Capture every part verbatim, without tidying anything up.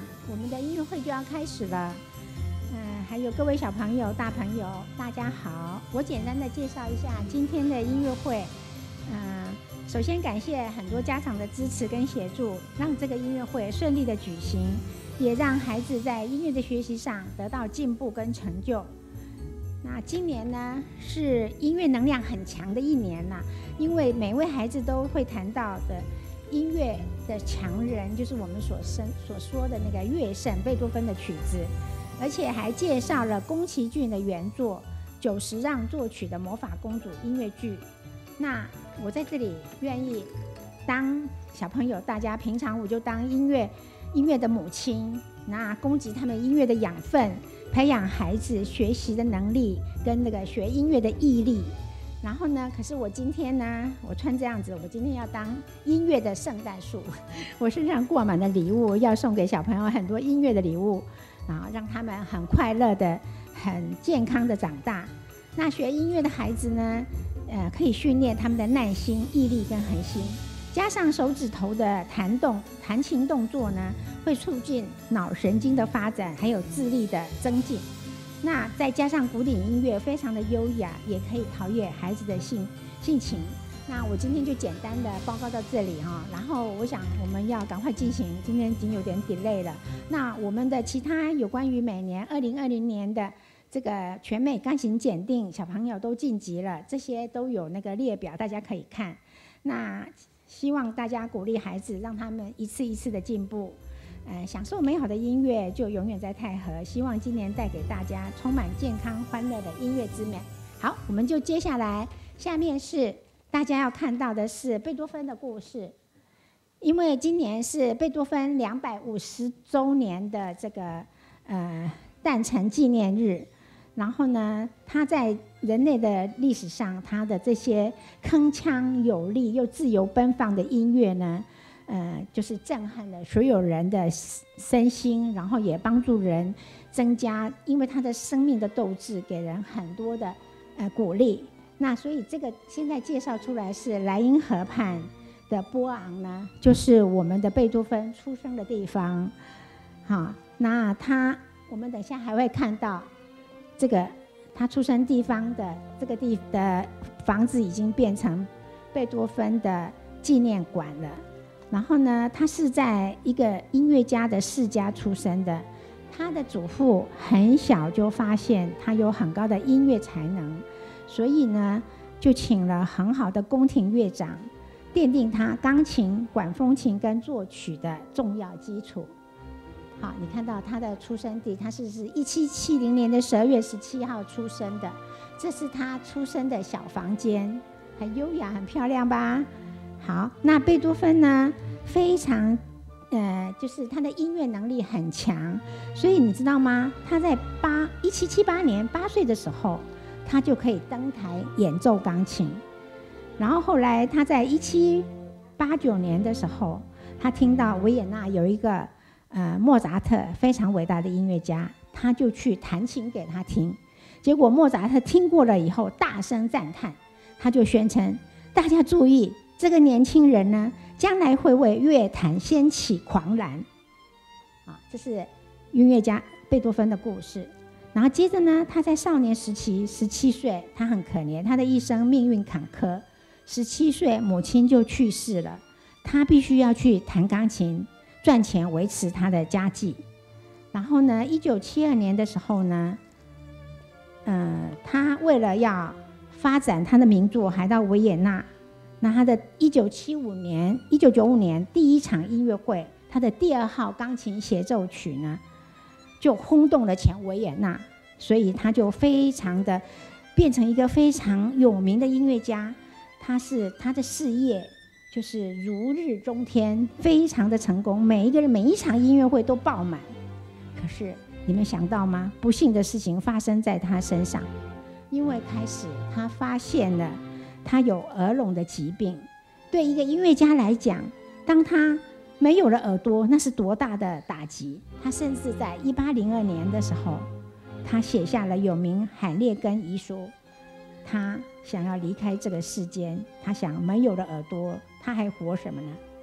我们的音乐会就要开始了。嗯，还有各位小朋友、大朋友，大家好。我简单的介绍一下今天的音乐会。嗯，首先感谢很多家长的支持跟协助，让这个音乐会顺利的举行，也让孩子在音乐的学习上得到进步跟成就。那今年呢，是音乐能量很强的一年啦，因为每位孩子都会谈到的音乐的强人，就是我们所生所说的那个乐圣贝多芬的曲子，而且还介绍了宫崎骏的原作久石让作曲的《魔法公主》音乐剧。那我在这里愿意当小朋友，大家平常我就当音乐音乐的母亲，那供给他们音乐的养分，培养孩子学习的能力跟那个学音乐的毅力。然后呢，可是我今天呢，我穿这样子，我今天要当音乐的圣诞树，我身上挂满了礼物，要送给小朋友很多音乐的礼物，然后让他们很快乐的、很健康的长大。那学音乐的孩子呢，呃，可以训练他们的耐心、毅力跟恒心，加上手指头的弹动、弹琴动作呢，会促进脑神经的发展，还有智力的增进。那再加上古典音乐非常的优雅，也可以陶冶孩子的性性情。那我今天就简单的报告到这里哈，然后我想我们要赶快进行，今天已经有点 delay 了。那我们的其他有关于每年二零二零年的这个全美钢琴检定，小朋友都晋级了，这些都有那个列表，大家可以看。那希望大家鼓励孩子，让他们一次一次的进步。呃，享受美好的音乐就永远在太和。希望今年带给大家充满健康欢乐的音乐之美。好，我们就接下来，下面是大家要看到的是贝多芬的故事。因为今年是贝多芬两百五十周年的这个呃诞辰纪念日，然后呢，他在人类的历史上，他的这些铿锵有力又自由奔放的音乐呢，呃，就是震撼了所有人的身心，然后也帮助人增加，因为他的生命的斗志，给人很多的呃鼓励。那所以这个现在介绍出来是莱茵河畔的波昂呢，就是我们的贝多芬出生的地方。好，那他我们等下还会看到这个他出生地方的这个地的房子已经变成贝多芬的纪念馆了。然后呢，他是在一个音乐家的世家出生的，他的祖父很小就发现他有很高的音乐才能，所以呢，就请了很好的宫廷乐长，奠定他钢琴、管风琴跟作曲的重要基础。好，你看到他的出生地，他是是一七七零年的十二月十七号出生的，这是他出生的小房间，很优雅，很漂亮吧？好，那贝多芬呢，非常，呃，就是他的音乐能力很强，所以你知道吗？他在八一七七八年八岁的时候，他就可以登台演奏钢琴。然后后来他在一七八九年的时候，他听到维也纳有一个呃莫扎特非常伟大的音乐家，他就去弹琴给他听。结果莫扎特听过了以后，大声赞叹，他就宣称：大家注意。这个年轻人呢，将来会为乐坛掀起狂澜。啊，这是音乐家贝多芬的故事。然后接着呢，他在少年时期，十七岁，他很可怜，他的一生命运坎坷。十七岁，母亲就去世了，他必须要去弹钢琴，赚钱维持他的家计。然后呢，一九七二年的时候呢，呃，他为了要发展他的名作，还到维也纳。那他的一九七五年、一九九五年第一场音乐会，他的第二号钢琴协奏曲呢，就轰动了全维也纳，所以他就非常的变成一个非常有名的音乐家。他是他的事业就是如日中天，非常的成功，每一个人每一场音乐会都爆满。可是你们想到吗？不幸的事情发生在他身上，因为开始他发现了。他有耳聋的疾病，对一个音乐家来讲，当他没有了耳朵，那是多大的打击。他甚至在一八零二年的时候，他写下了有名《海列根遗书》，他想要离开这个世间，他想没有了耳朵，他还活什么呢？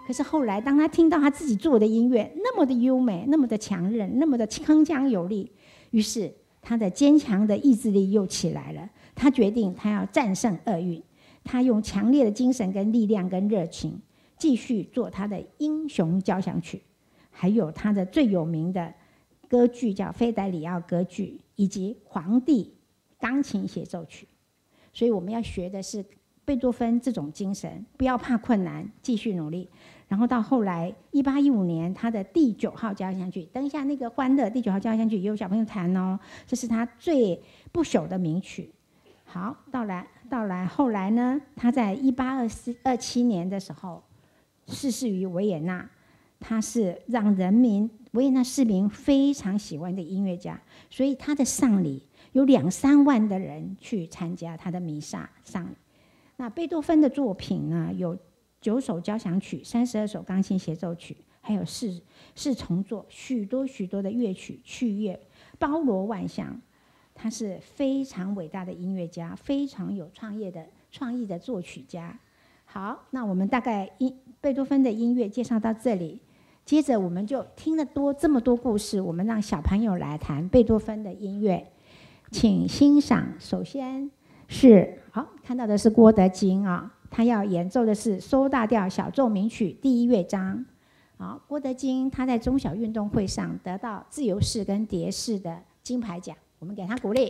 可是后来，当他听到他自己做的音乐那么的优美、那么的强韧、那么的铿锵有力，于是他的坚强的意志力又起来了。他决定他要战胜厄运，他用强烈的精神跟力量跟热情，继续做他的英雄交响曲，还有他的最有名的歌剧叫《费德里奥歌剧》，以及皇帝钢琴协奏曲。所以我们要学的是贝多芬这种精神，不要怕困难，继续努力。然后到后来，一八一五年，他的第九号交响曲，等一下那个欢乐第九号交响曲也有小朋友弹哦，这是他最不朽的名曲。好，到来到来后来呢，他在一八二四二七年的时候逝世于维也纳。他是让人民维也纳市民非常喜欢的音乐家，所以他的丧礼有两三万的人去参加他的弥撒丧礼。那贝多芬的作品呢，有九首交响曲、三十二首钢琴协奏曲，还有四四重奏，许多许多的乐曲曲乐，包罗万象。他是非常伟大的音乐家，非常有创业的创意的作曲家。好，那我们大概音贝多芬的音乐介绍到这里，接着我们就听了多这么多故事，我们让小朋友来弹贝多芬的音乐，请欣赏。首先是好看到的是郭德金啊，他要演奏的是苏大调小奏鸣曲第一乐章。好，郭德金他在中小运动会上得到自由式跟蝶式的金牌奖，我们给他鼓励。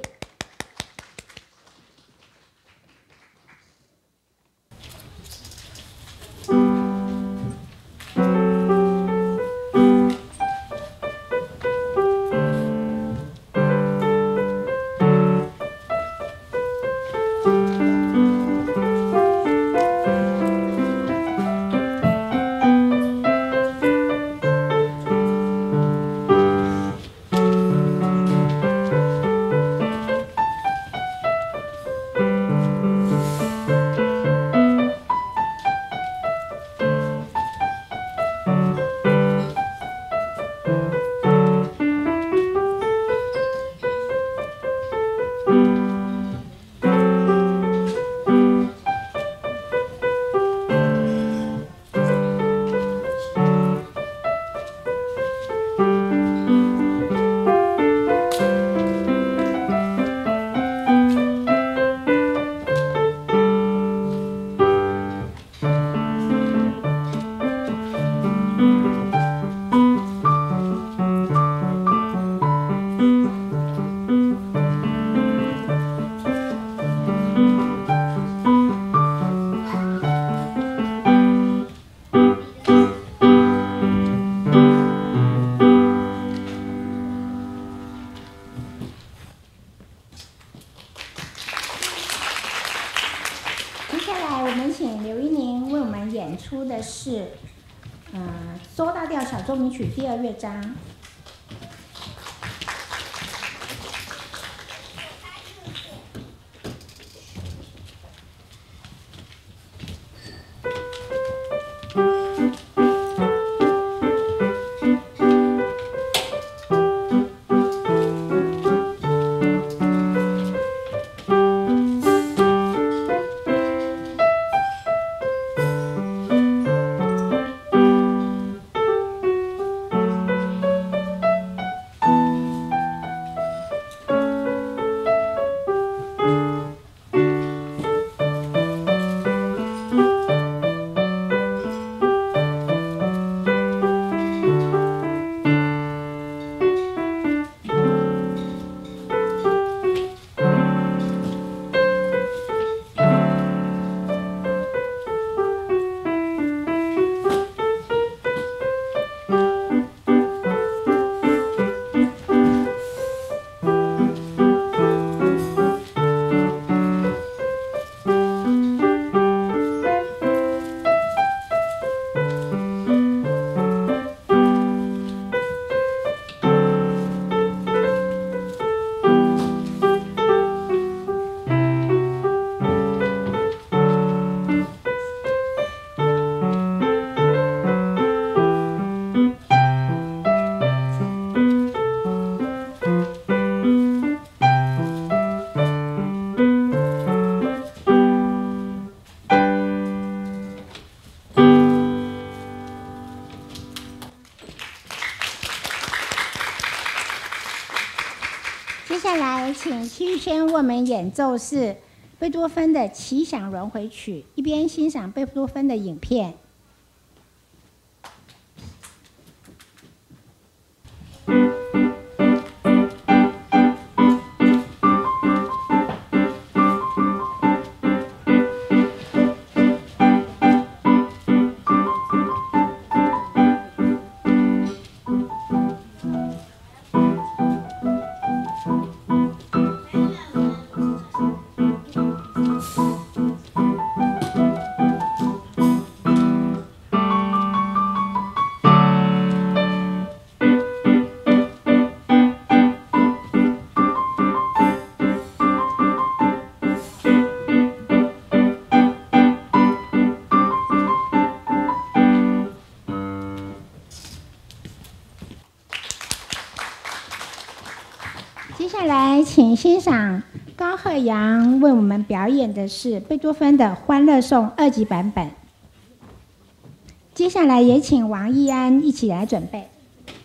出的是，呃，苏大调小奏鸣曲第二乐章。 接下来，请戚玉轩为我们演奏是贝多芬的《奇想轮回曲》，一边欣赏贝多芬的影片。接下来，请欣赏高鹤阳为我们表演的是贝多芬的《欢乐颂》二级版本。接下来也请王义安一起来准备。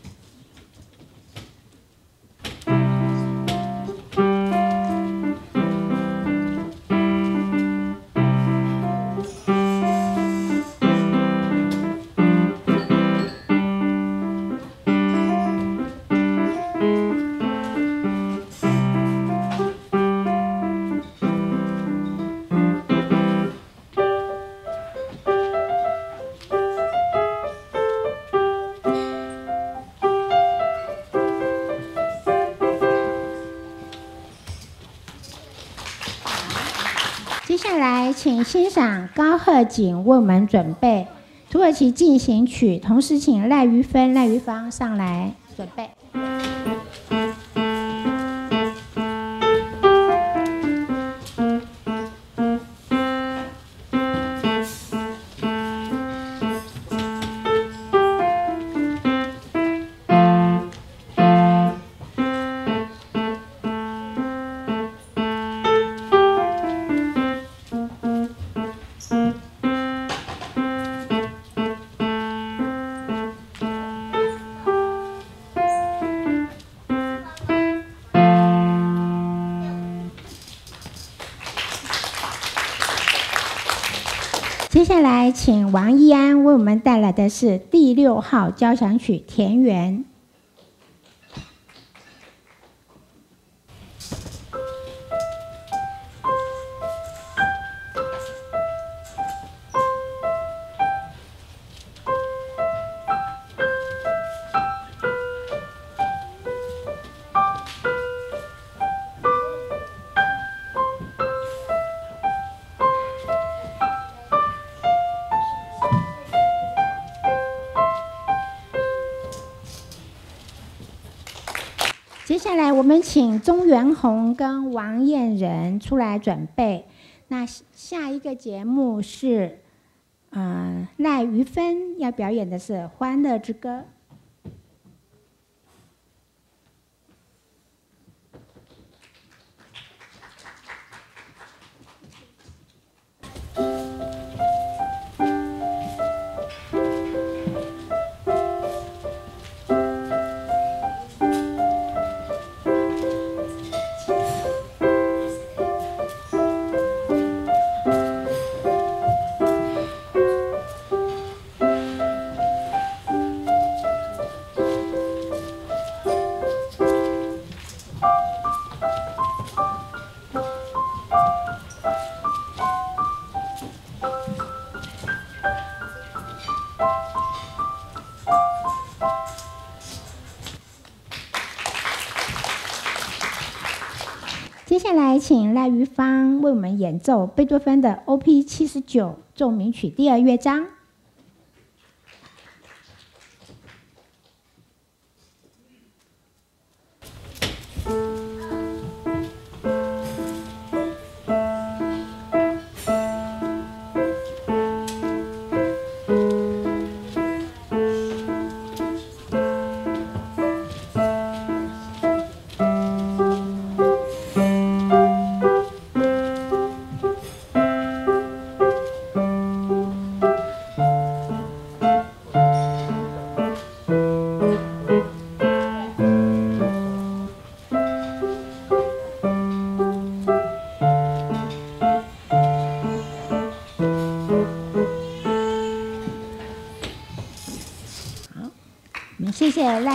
接下来，请欣赏高鹤景为我们准备《土耳其进行曲》，同时请赖于芬、赖于芳上来准备。接下来，请王义安为我们带来的是第六号交响曲《田园》。接下来，我们请钟元宏跟王燕仁出来准备。那下一个节目是，呃，赖于芬要表演的是《欢乐之歌》。接下来，请赖于芳为我们演奏贝多芬的 O P 七十九奏鸣曲第二乐章。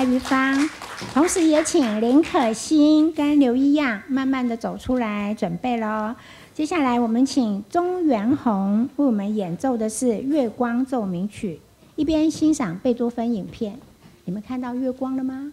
玉芳，同时也请林可欣跟刘一样慢慢的走出来准备咯。接下来我们请钟元宏为我们演奏的是《月光奏鸣曲》，一边欣赏贝多芬影片。你们看到月光了吗？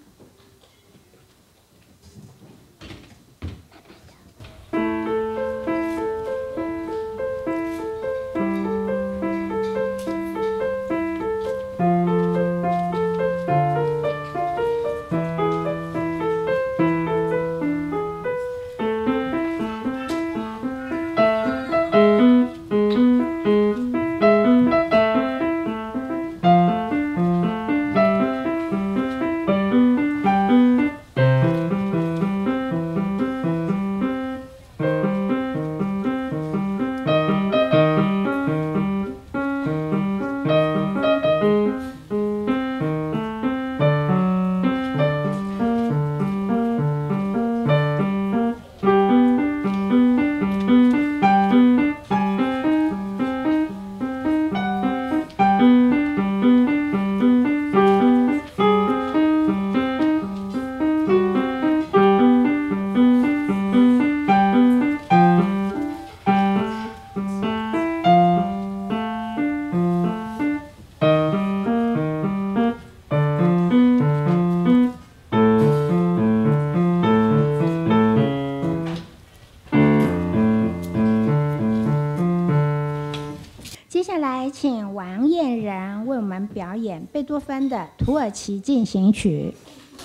接下来，请王燕仁为我们表演贝多芬的《土耳其进行曲》。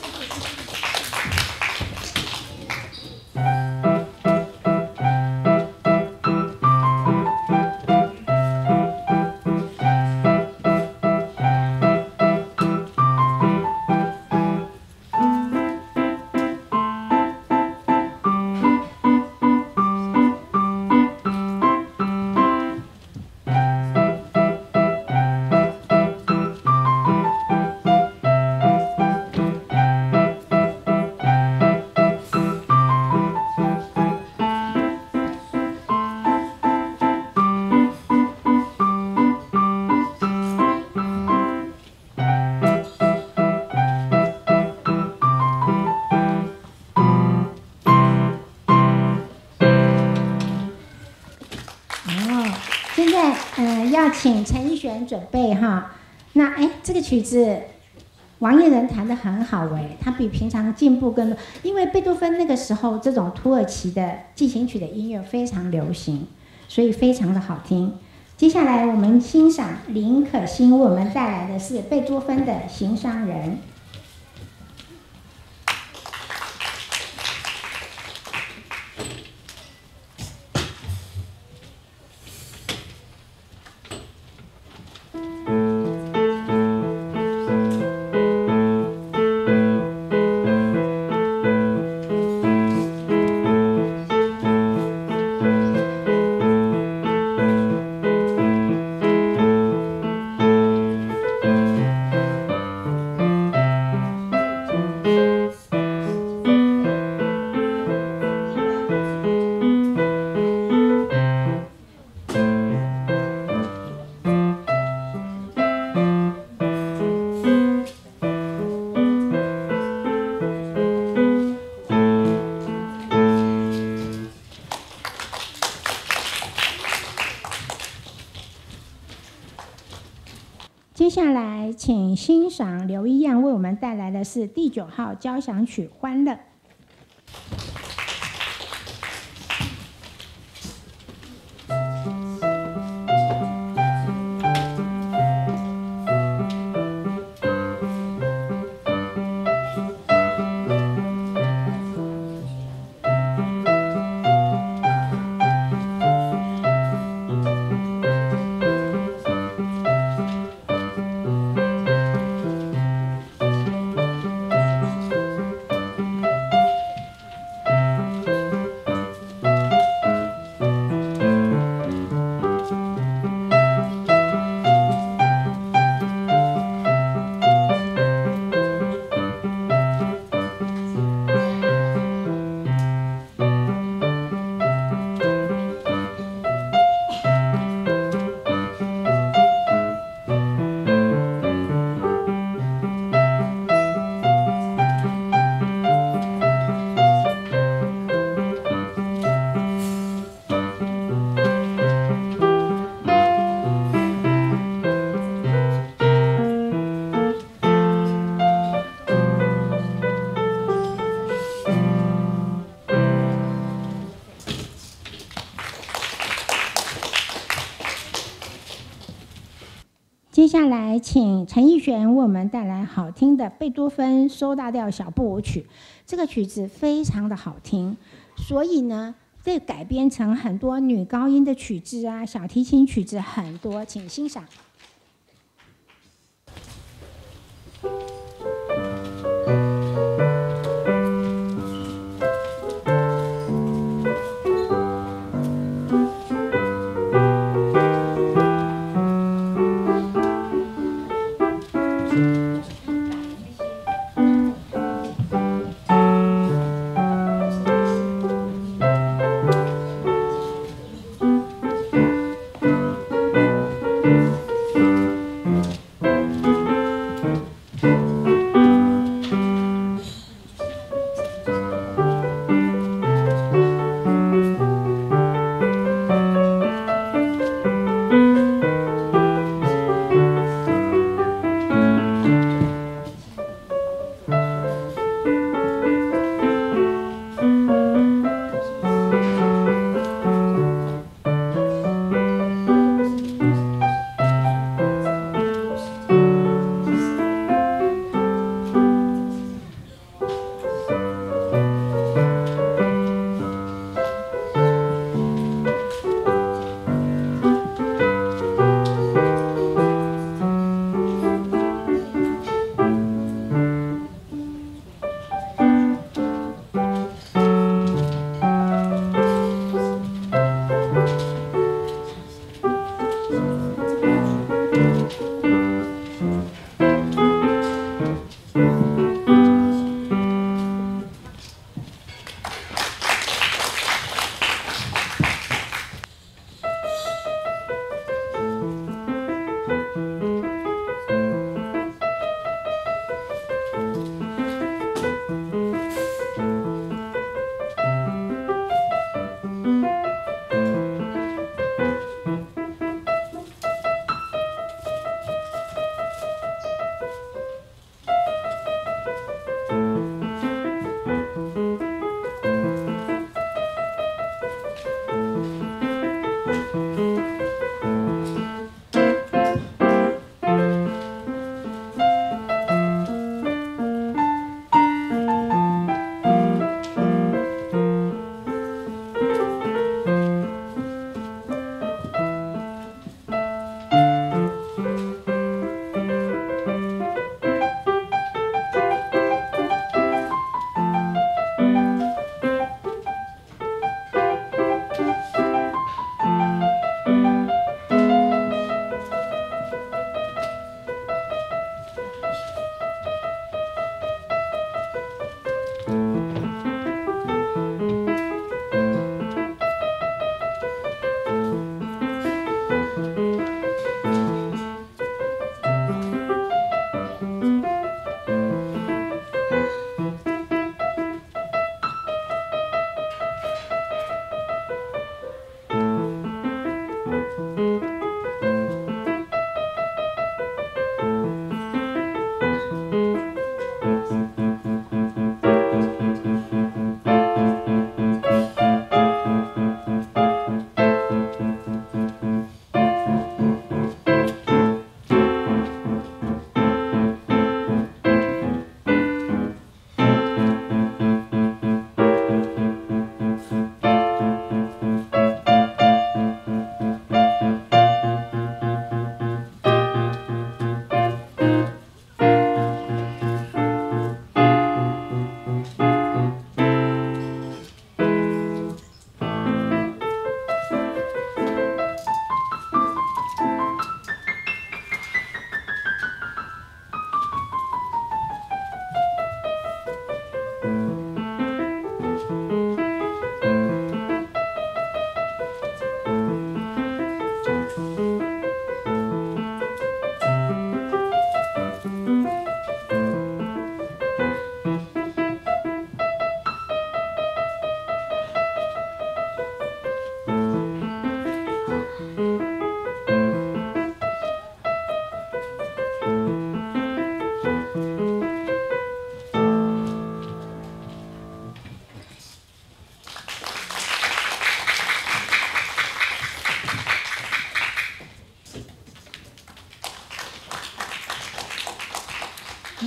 请陈奕璇准备哈，那哎，这个曲子王燕仁弹得很好哎，他比平常进步更多。因为贝多芬那个时候这种土耳其的进行曲的音乐非常流行，所以非常的好听。接下来我们欣赏林可欣为我们带来的是贝多芬的《行商人》。接下来，请欣赏刘一样为我们带来的是第九号交响曲《欢乐》。 接下来请陈奕璇为我们带来好听的贝多芬 So 大调小步舞曲。这个曲子非常的好听，所以呢，这改编成很多女高音的曲子啊，小提琴曲子很多，请欣赏。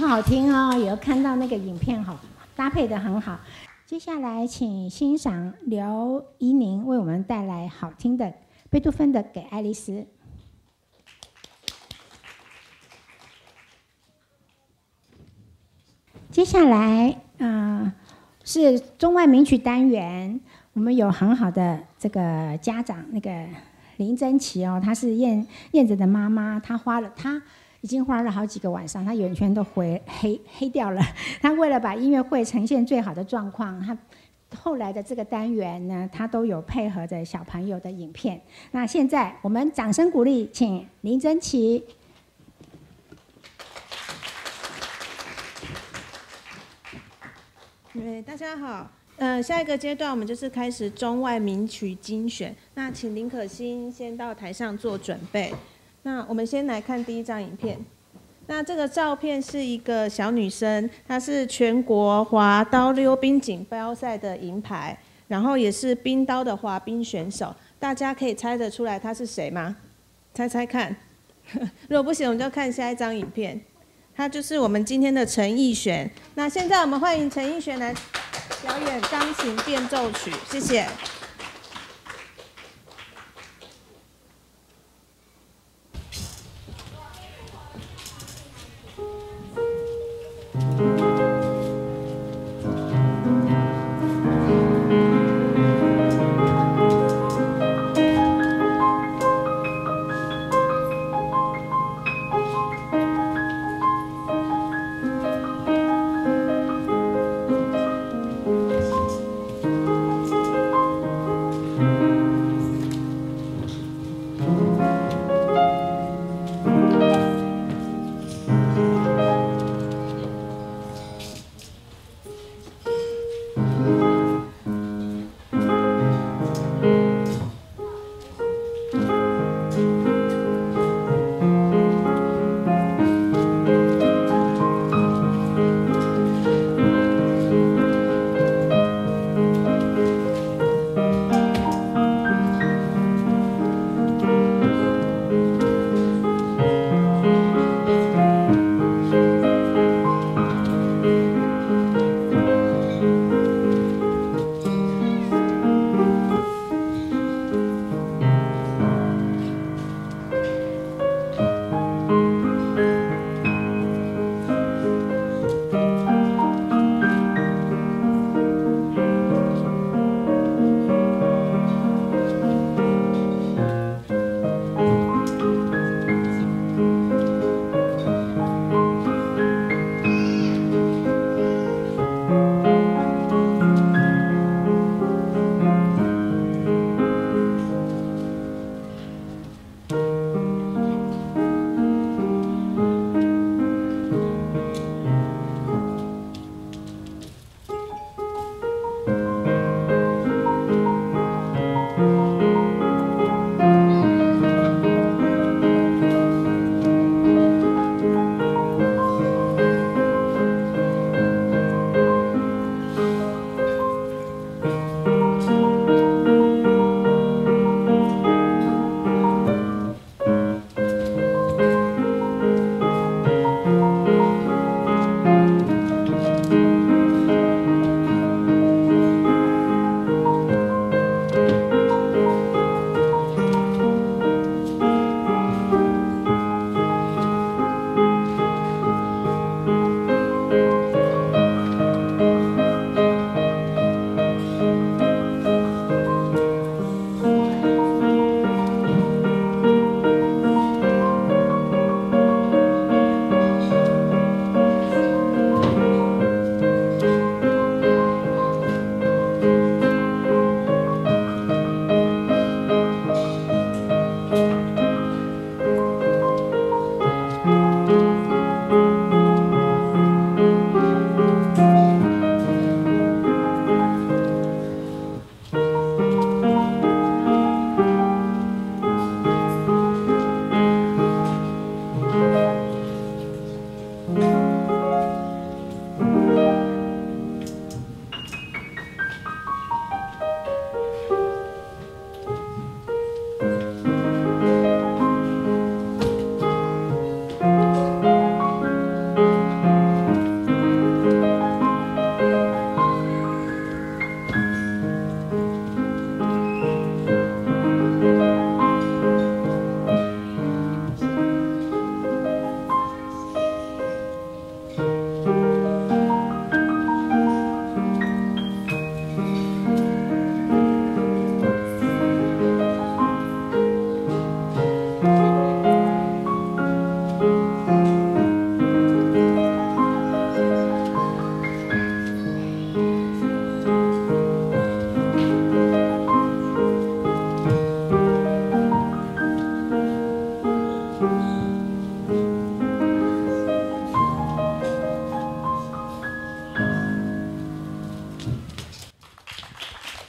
好听哦，有看到那个影片好搭配的很好。接下来请欣赏刘怡宁为我们带来好听的贝多芬的《给爱丽丝》。接下来，嗯、呃，是中外名曲单元，我们有很好的这个家长，那个林珍琪哦，她是燕燕子的妈妈，她花了她已经花了好几个晚上，她眼圈都灰黑黑掉了。她为了把音乐会呈现最好的状况，她后来的这个单元呢，她都有配合着小朋友的影片。那现在我们掌声鼓励，请林珍琪。 对，大家好。呃，下一个阶段我们就是开始中外名曲精选。那请林可欣先到台上做准备。那我们先来看第一张影片。那这个照片是一个小女生，她是全国滑刀溜冰锦标赛的银牌，然后也是冰刀的滑冰选手。大家可以猜得出来她是谁吗？猜猜看。如果不行，我们就看下一张影片。他就是我们今天的陈奕璇。那现在我们欢迎陈奕璇来表演钢琴变奏曲，谢谢。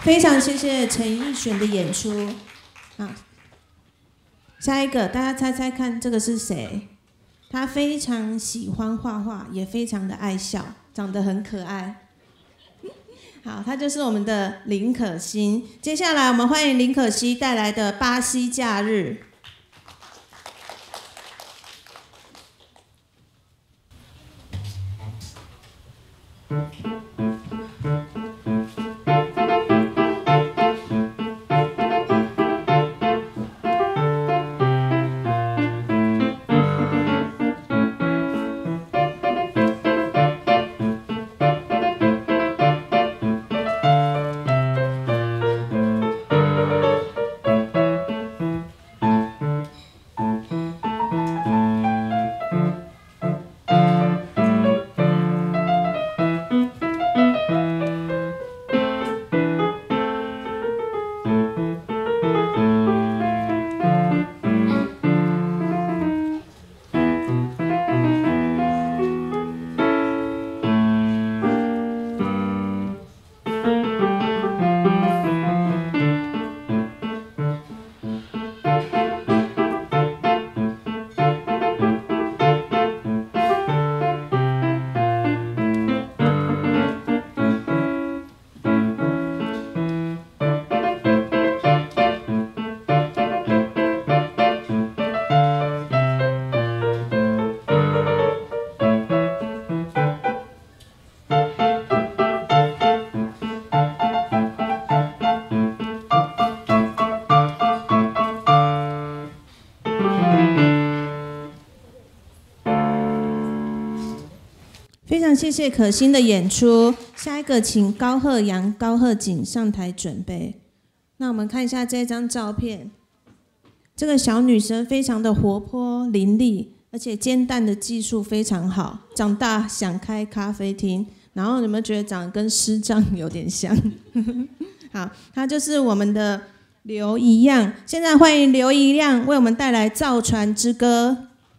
非常谢谢陈奕璇的演出。好，下一个大家猜猜看，这个是谁？他非常喜欢画画，也非常的爱笑，长得很可爱。好，他就是我们的林可欣。接下来我们欢迎林可欣带来的《巴西假日》。非常谢谢可欣的演出，下一个请高鹤阳、高鹤景上台准备。那我们看一下这张照片，这个小女生非常的活泼伶俐，而且煎蛋的技术非常好。长大想开咖啡厅，然后有没有觉得长得跟师丈有点像？好，她就是我们的刘一样。现在欢迎刘一样为我们带来《造船之歌》。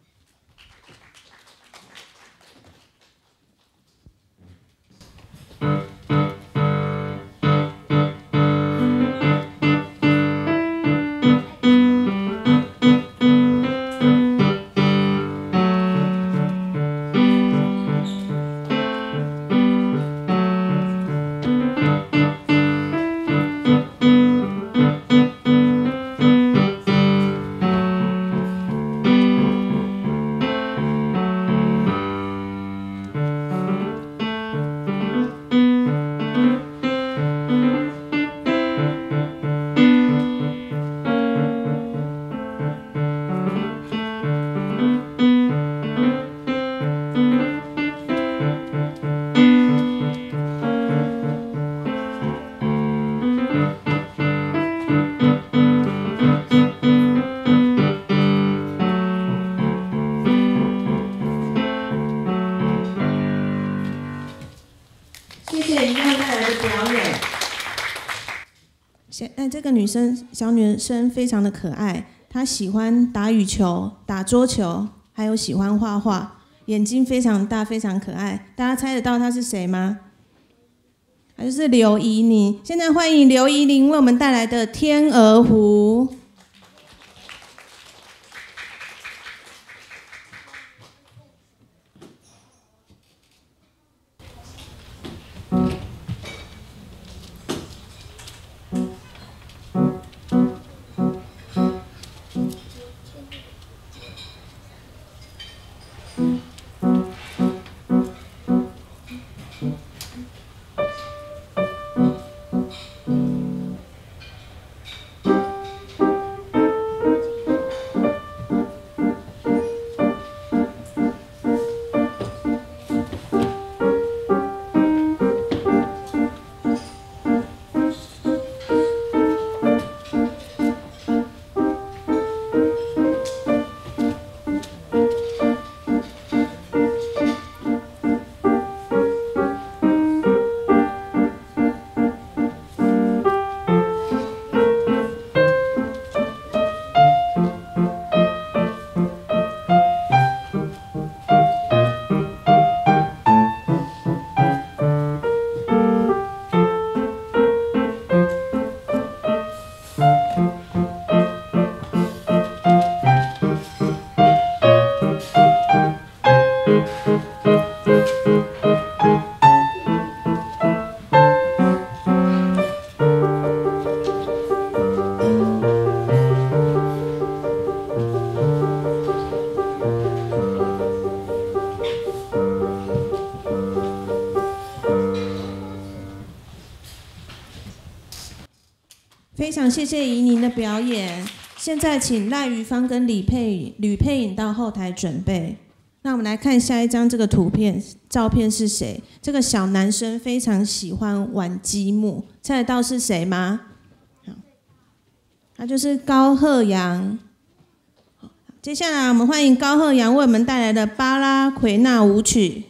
哎，这个女生小女生非常的可爱，她喜欢打羽球、打桌球，还有喜欢画画，眼睛非常大，非常可爱。大家猜得到她是谁吗？她就是刘怡宁。现在欢迎刘怡宁为我们带来的《天鹅湖》。 非常谢谢怡宁的表演。现在请赖于芳跟李佩吕佩颖到后台准备。那我们来看下一张这个图片，照片是谁？这个小男生非常喜欢玩积木，猜得到是谁吗？好，他就是高鹤阳。接下来我们欢迎高鹤阳为我们带来的巴拉奎纳舞曲。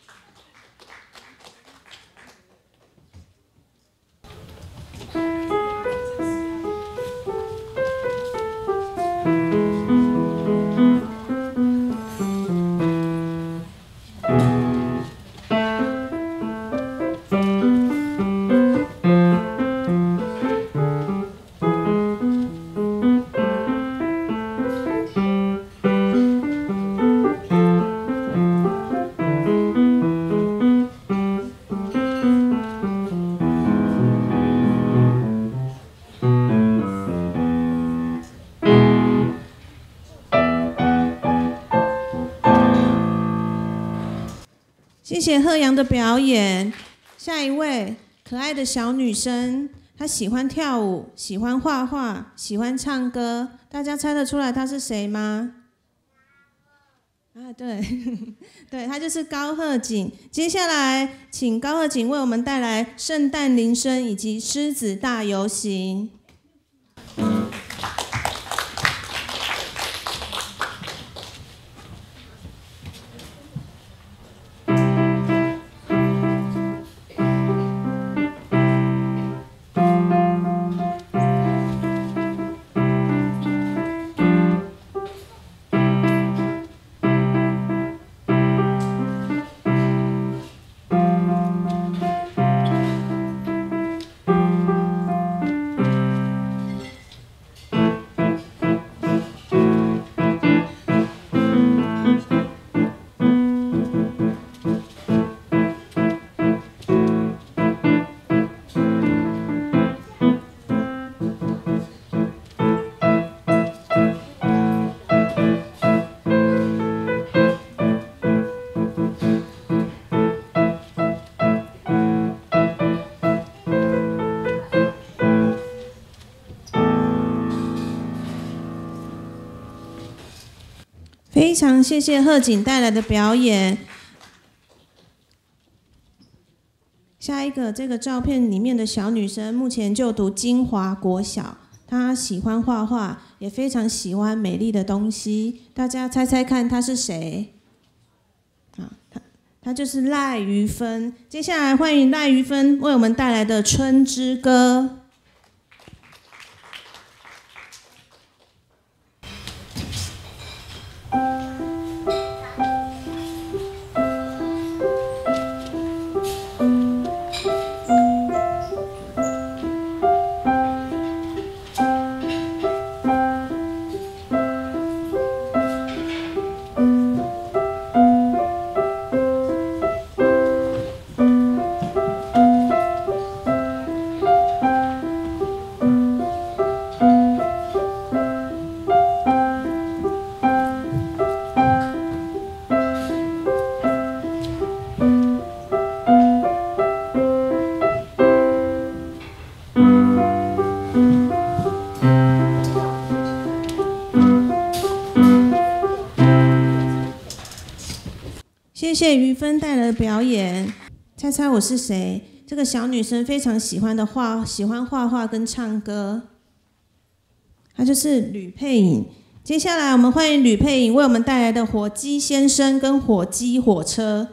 谢谢鹤阳的表演。下一位可爱的小女生，她喜欢跳舞，喜欢画画，喜欢唱歌。大家猜得出来她是谁吗？啊，对，对，她就是高鹤锦。接下来，请高鹤锦为我们带来圣诞铃声以及狮子大游行。非常谢谢鹤锦带来的表演。下一个这个照片里面的小女生目前就读金华国小，她喜欢画画，也非常喜欢美丽的东西。大家猜猜看她是谁？啊，她她就是赖于芬。接下来欢迎赖于芬为我们带来的《春之歌》。谢谢于芬带来的表演。猜猜我是谁？这个小女生非常喜欢的画，喜欢画画跟唱歌，她就是吕佩颖。接下来我们欢迎吕佩颖为我们带来的《火鸡先生》跟《火鸡火车》。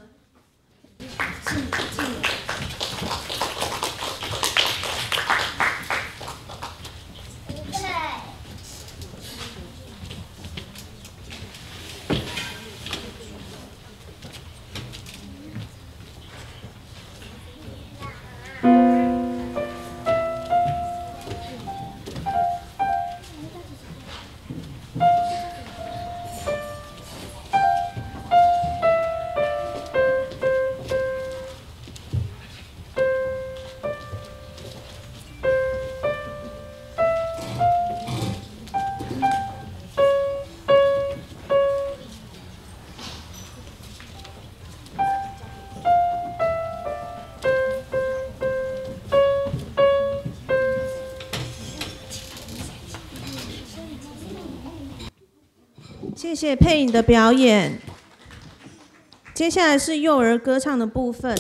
谢谢佩颖的表演。接下来是幼儿歌唱的部分，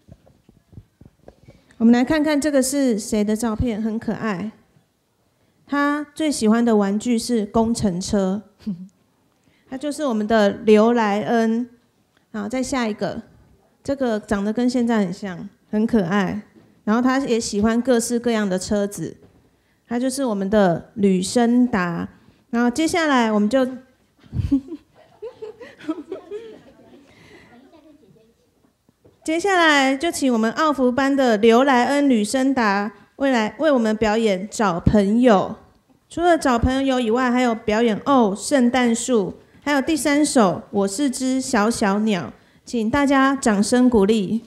我们来看看这个是谁的照片，很可爱。他最喜欢的玩具是工程车，他就是我们的刘莱恩。好，再下一个，这个长得跟现在很像，很可爱。然后他也喜欢各式各样的车子，他就是我们的吕声达。然后接下来我们就接下来就请我们奥福班的刘莱恩、吕声达未来为我们表演找朋友。除了找朋友以外，还有表演哦圣诞树，还有第三首我是只小小鸟，请大家掌声鼓励。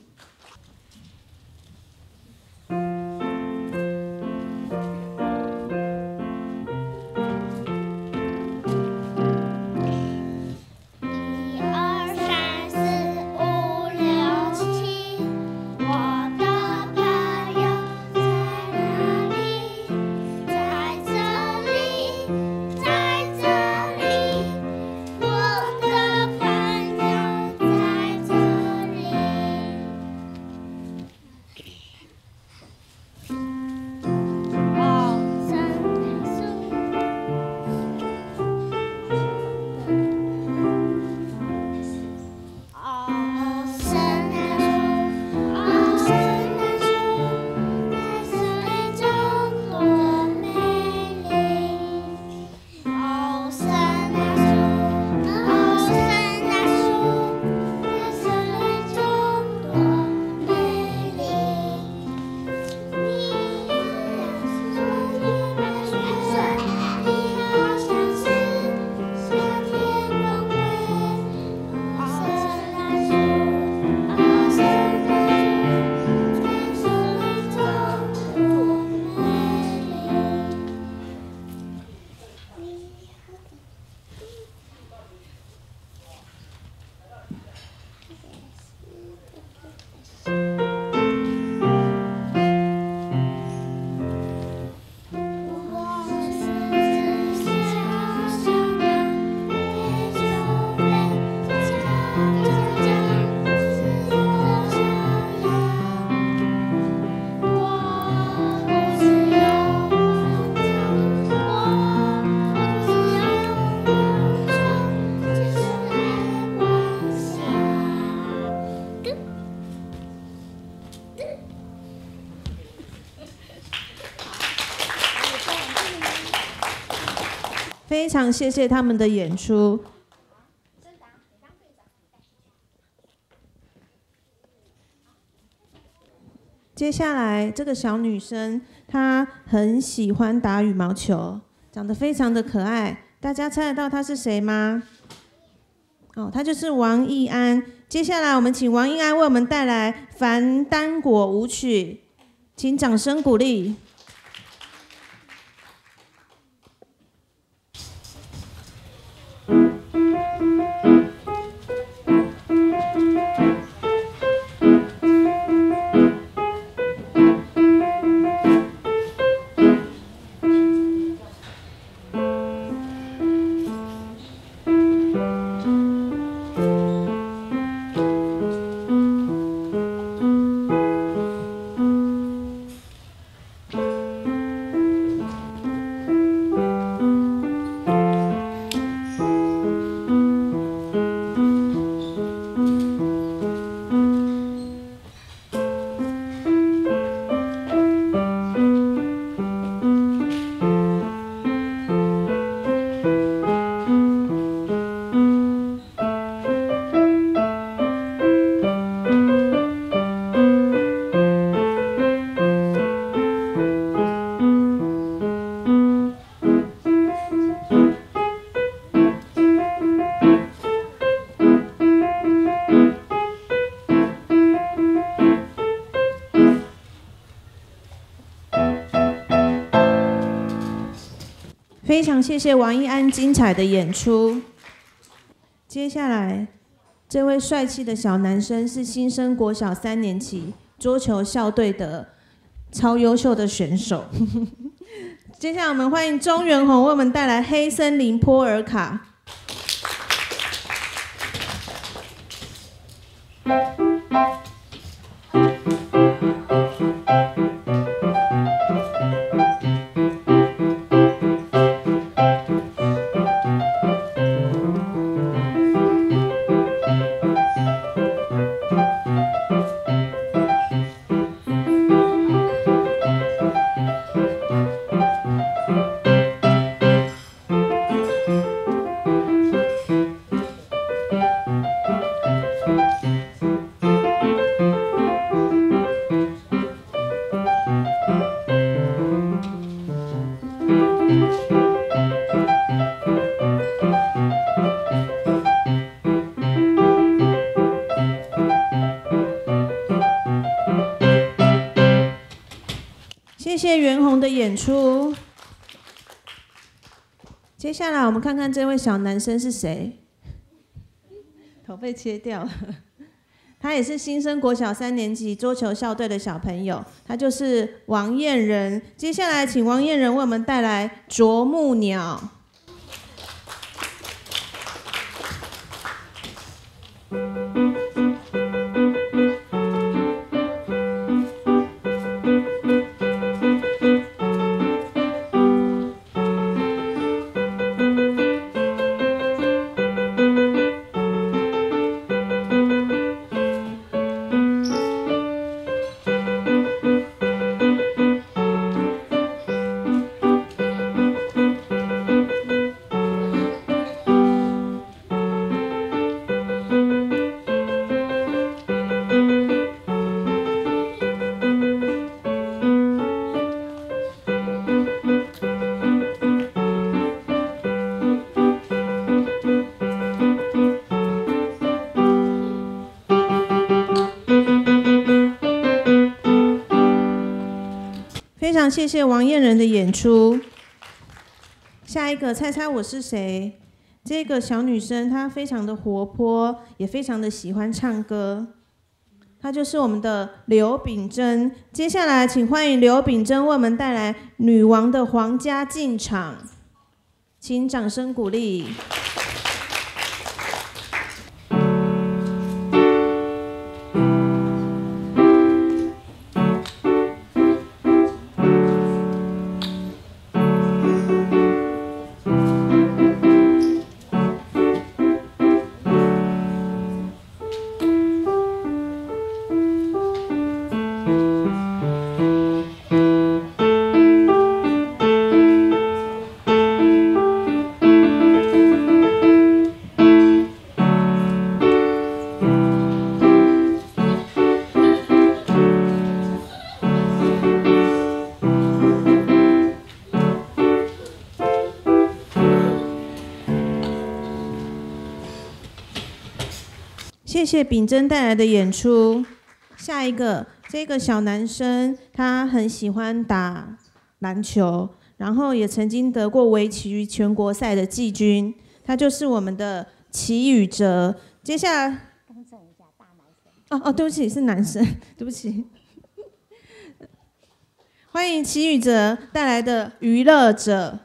非常谢谢他们的演出。接下来这个小女生，她很喜欢打羽毛球，长得非常的可爱。大家猜得到她是谁吗？哦，她就是王艺安。接下来我们请王艺安为我们带来凡丹果舞曲，请掌声鼓励。非常谢谢王艺安精彩的演出。接下来，这位帅气的小男生是新生国小三年级桌球校队的超优秀的选手。接下来，我们欢迎钟元宏为我们带来《黑森林波尔卡》。 谢谢袁弘的演出。接下来我们看看这位小男生是谁，头被切掉了。他也是新生国小三年级桌球校队的小朋友，他就是王燕仁。接下来请王燕仁为我们带来《啄木鸟》。非常谢谢王燕仁的演出。下一个，猜猜我是谁？这个小女生她非常的活泼，也非常的喜欢唱歌。她就是我们的刘秉珍。接下来，请欢迎刘秉珍为我们带来《女王的皇家进场》，请掌声鼓励。谢谢秉珍带来的演出。下一个，这个小男生他很喜欢打篮球，然后也曾经得过围棋全国赛的季军，他就是我们的齐宇哲。接下来，更正一下，大男生。哦哦，对不起，是男生，对不起。欢迎齐宇哲带来的《娱乐者》。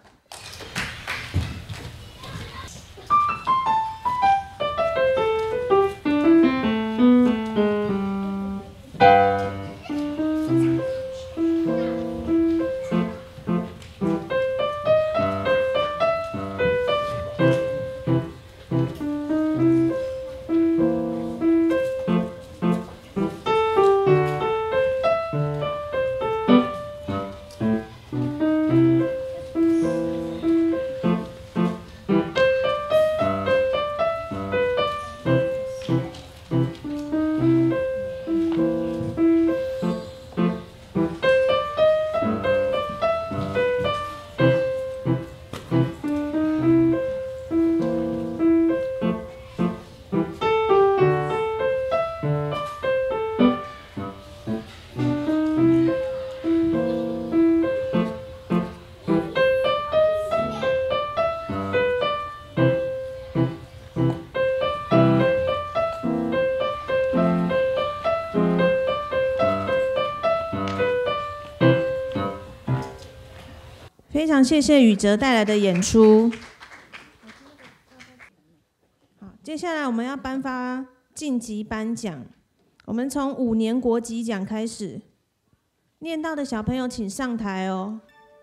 非常谢谢宇哲带来的演出。好，接下来我们要颁发晋级颁奖。我们从五年国级奖开始，念到的小朋友请上台哦。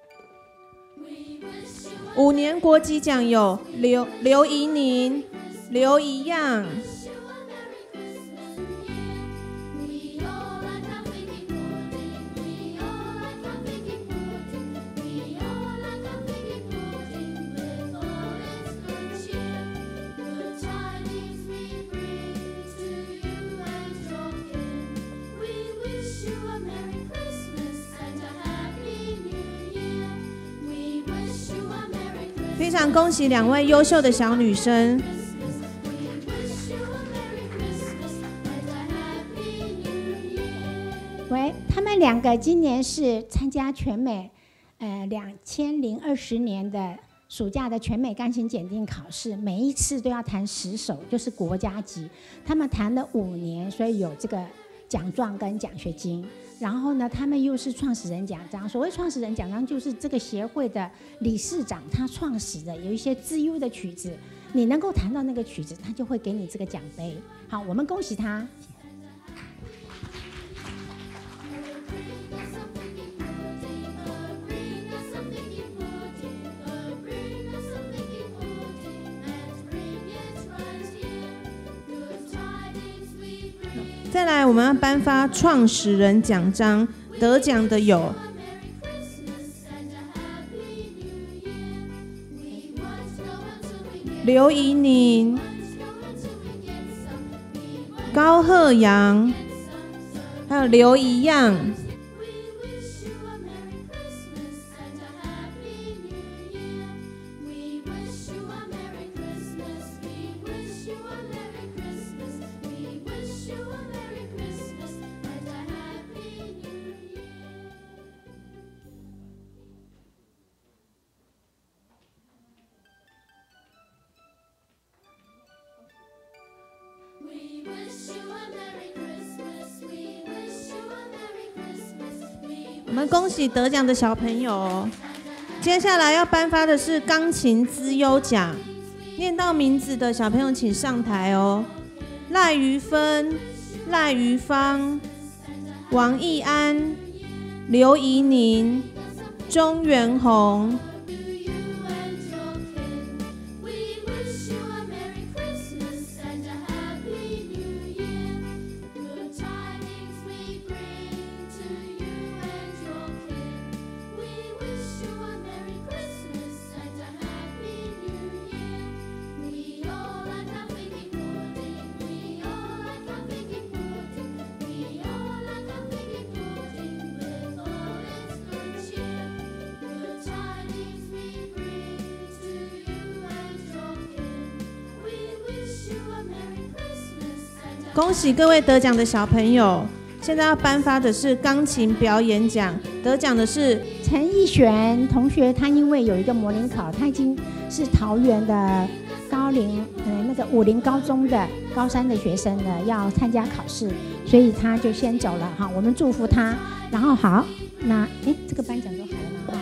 五年国级奖有刘刘怡宁、刘怡漾。非常恭喜两位优秀的小女生。 喂，他们两个今年是参加全美，呃，两千零二十年的暑假的全美钢琴检定考试，每一次都要弹十首，就是国家级。他们弹了五年，所以有这个奖状跟奖学金。然后呢，他们又是创始人奖章。所谓创始人奖章，就是这个协会的理事长他创始的，有一些资优的曲子，你能够弹到那个曲子，他就会给你这个奖杯。好，我们恭喜他。 再来，我们要颁发创始人奖章，得奖的有刘怡宁、高鹤阳，还有刘怡漾。我们恭喜得奖的小朋友。接下来要颁发的是钢琴资优奖，念到名字的小朋友请上台哦。赖于芬、赖于芳、王义安、刘怡宁、钟元宏。恭喜各位得奖的小朋友！现在要颁发的是钢琴表演奖，得奖的是陈奕璇同学。他因为有一个模拟考，他已经是桃园的高龄，呃，那个武林高中的高三的学生了，要参加考试，所以他就先走了哈。我们祝福他。然后好，那哎，这个颁奖都好了吗？哈。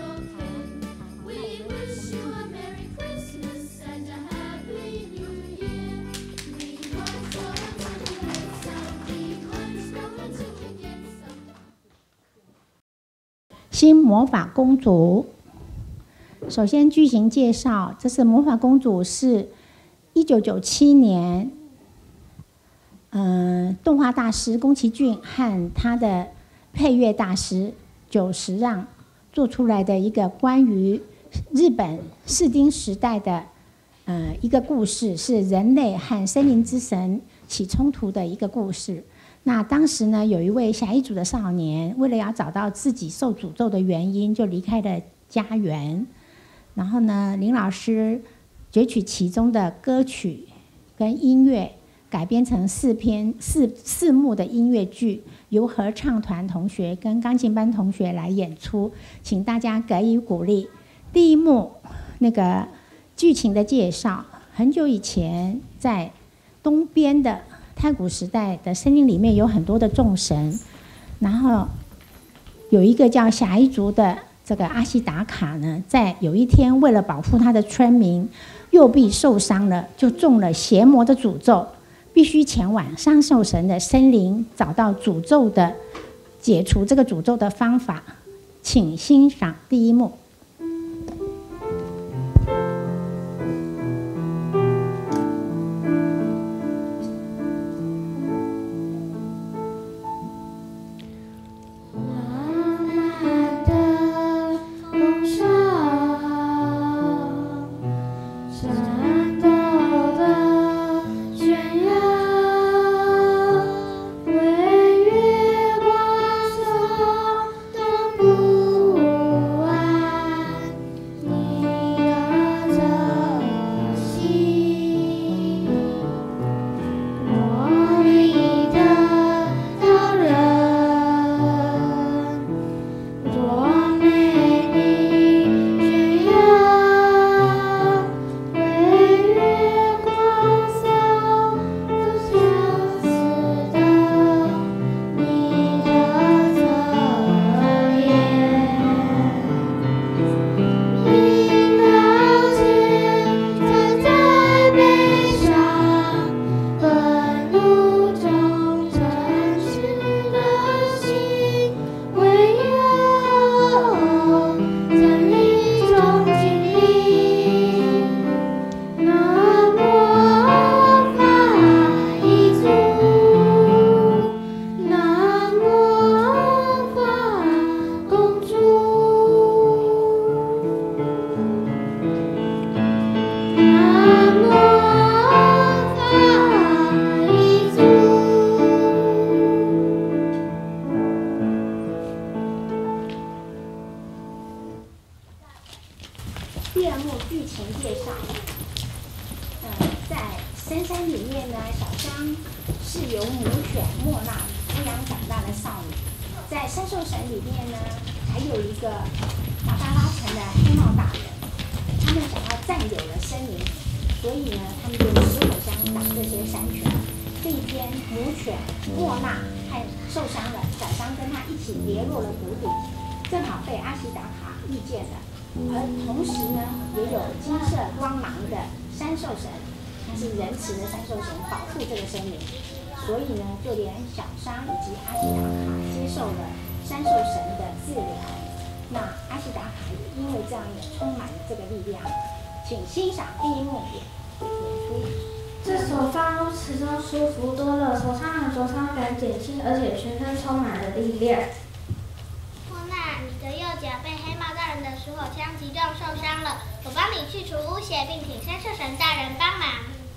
新魔法公主，首先剧情介绍，这是魔法公主是一九九七年，嗯、呃，动画大师宫崎骏和他的配乐大师久石让做出来的一个关于日本室町时代的呃一个故事，是人类和森林之神起冲突的一个故事。那当时呢，有一位侠义族的少年，为了要找到自己受诅咒的原因，就离开了家园。然后呢，林老师攫取其中的歌曲跟音乐，改编成四篇四四幕的音乐剧，由合唱团同学跟钢琴班同学来演出，请大家给予鼓励。第一幕那个剧情的介绍，很久以前在东边的太古时代的森林里面有很多的众神，然后有一个叫侠一族的这个阿西达卡呢，在有一天为了保护他的村民，右臂受伤了，就中了邪魔的诅咒。 必须前往三兽神的森林，找到诅咒的解除这个诅咒的方法。请欣赏第一幕。第二幕剧情介绍。呃，在深山里面呢，小香是由母犬莫娜抚养长大的少女。在三兽神里面呢，还有一个达达拉城的黑帽大人，他们想要占有了森林，所以呢，他们就使火枪打这些山犬。这一天，母犬莫娜还受伤了，小香跟她一起跌落了谷底，正好被阿西达卡遇见了。而同时呢，也有金色光芒的山兽神，他是仁慈的山兽神，保护这个森林。所以呢，就连小商以及阿西达卡接受了山兽神的治疗。那阿西达卡也因为这样也充满了这个力量。请欣赏第一幕演出。 这手放入池中舒服多了，手上的灼伤感减轻，而且全身充满了力量。 莫娜，你的右脚被黑帽大人的水火枪击中受伤了，我帮你去除污血，并请山兽神大人帮忙。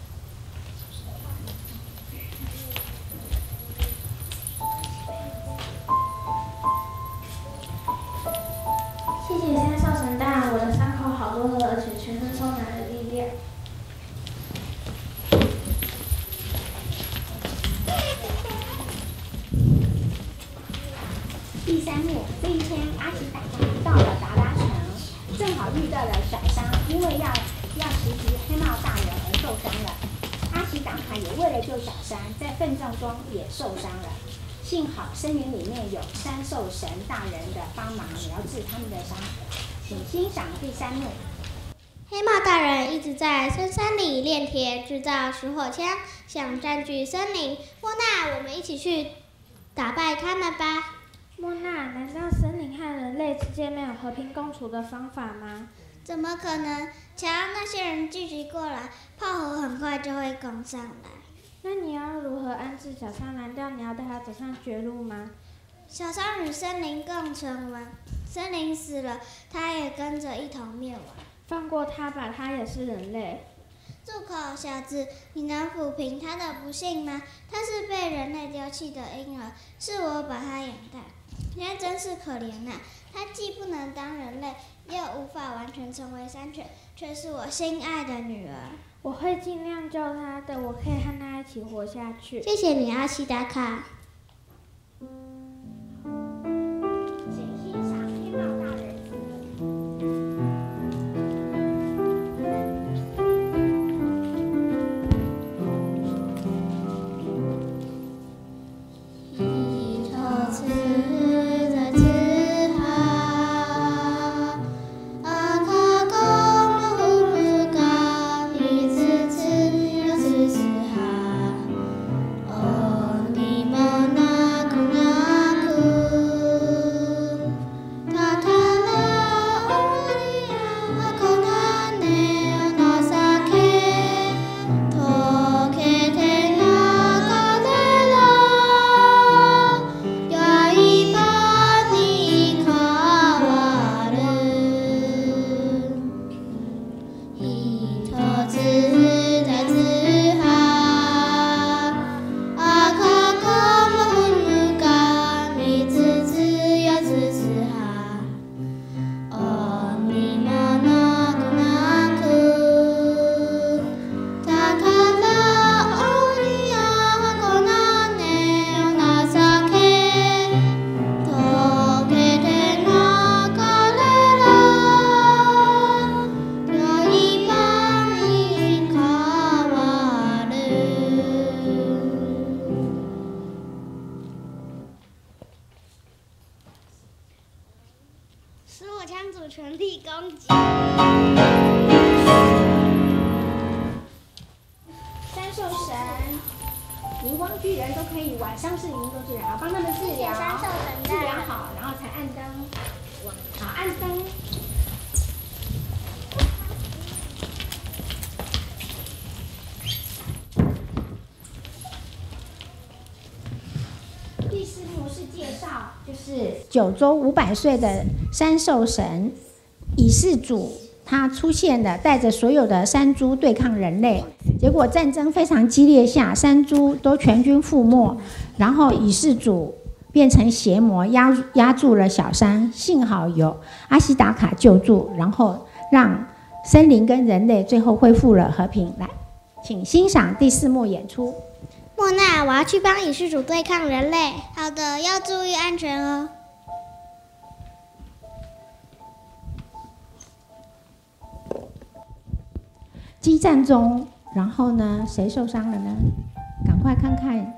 谢谢山兽神大人，我的伤口好多了，而且全身充满了力量。 第三幕，这一天，阿西达卡到了达拉城，正好遇到了小商，因为要要袭击黑帽大人而受伤了。阿西达卡也为了救小商，在奋战中也受伤了。幸好森林里面有山兽神大人的帮忙疗治他们的伤口。请欣赏第三幕。 黑帽大人一直在深山里炼铁，制造石火枪，想占据森林。莫娜，我们一起去打败他们吧。 莫娜，难道森林和人类之间没有和平共处的方法吗？ 怎么可能？瞧，那些人聚集过来，炮火很快就会攻上来。 那你要如何安置小商？难道你要带他走上绝路吗？ 小商与森林共存亡，森林死了，他也跟着一同灭亡。 放过他吧，他也是人类。 住口，小子！你能抚平他的不幸吗？他是被人类丢弃的婴儿，是我把他养大。他真是可怜呐、啊！他既不能当人类，又无法完全成为山犬，却是我心爱的女儿。 我会尽量救他的，我可以和他一起活下去。 谢谢你，阿西达卡。 请欣赏黑帽大人。 一头刺在刺哈，啊卡公路呼噜嘎，一次次又次次哈。 使我枪组全力攻击。 三兽神、荧光巨人都可以晚上是荧光巨人，好帮他们治疗， 三兽神治疗好，然后才按灯。好，按灯。第四幕是介绍，就是九州五百岁的三兽神乙事主，他出现了，带着所有的山猪对抗人类。结果战争非常激烈下，山猪都全军覆没，然后乙事主变成邪魔，压压住了小山。幸好有阿西达卡救助，然后让森林跟人类最后恢复了和平。来，请欣赏第四幕演出。 莫娜，我要去帮乙事主对抗人类。好的，要注意安全哦。 激战中，然后呢，谁受伤了呢？赶快看看。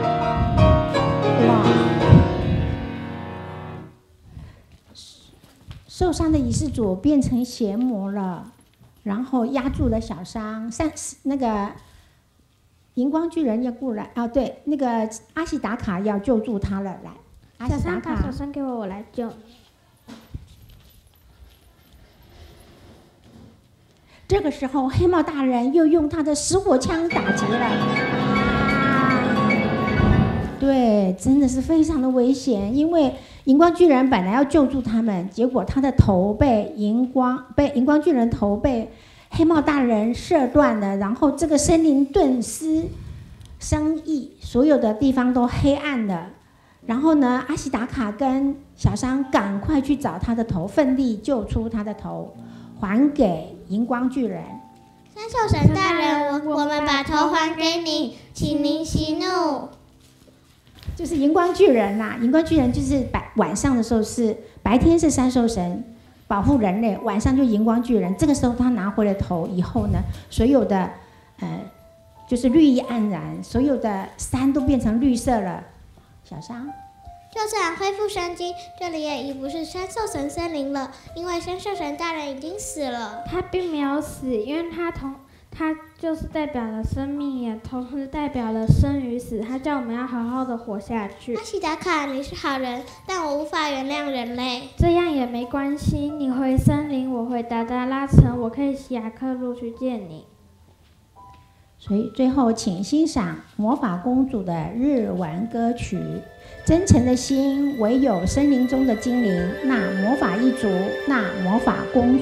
哇！受伤的乙事主变成邪魔了，然后压住了小伤。三那个荧光巨人要过来啊，对，那个阿西达卡要救助他了，来，阿西达卡， 把手伸给我，我来救。 这个时候，黑帽大人又用他的石火枪打劫了。对，真的是非常的危险，因为荧光巨人本来要救助他们，结果他的头被荧光被荧光巨人头被黑帽大人射断了，然后这个森林顿时生意，所有的地方都黑暗了。然后呢，阿西达卡跟小桑赶快去找他的头，奋力救出他的头，还给荧光巨人。 三兽神大人，我我们把头还给你，请您息怒。 就是荧光巨人啦、啊，荧光巨人就是白晚上的时候是白天是三兽神保护人类，晚上就荧光巨人。这个时候他拿回了头以后呢，所有的呃就是绿意盎然，所有的山都变成绿色了。小桑。 就算恢复生机，这里也已不是三兽神森林了，因为三兽神大人已经死了。 他并没有死，因为他同他就是代表了生命，也同时代表了生与死。他叫我们要好好的活下去。 阿西达卡，你是好人，但我无法原谅人类。 这样也没关系，你回森林，我回达达拉城，我可以西亚克路去见你。 所以最后，请欣赏魔法公主的日文歌曲。真诚的心，唯有森林中的精灵。那魔法一族，那魔法公主。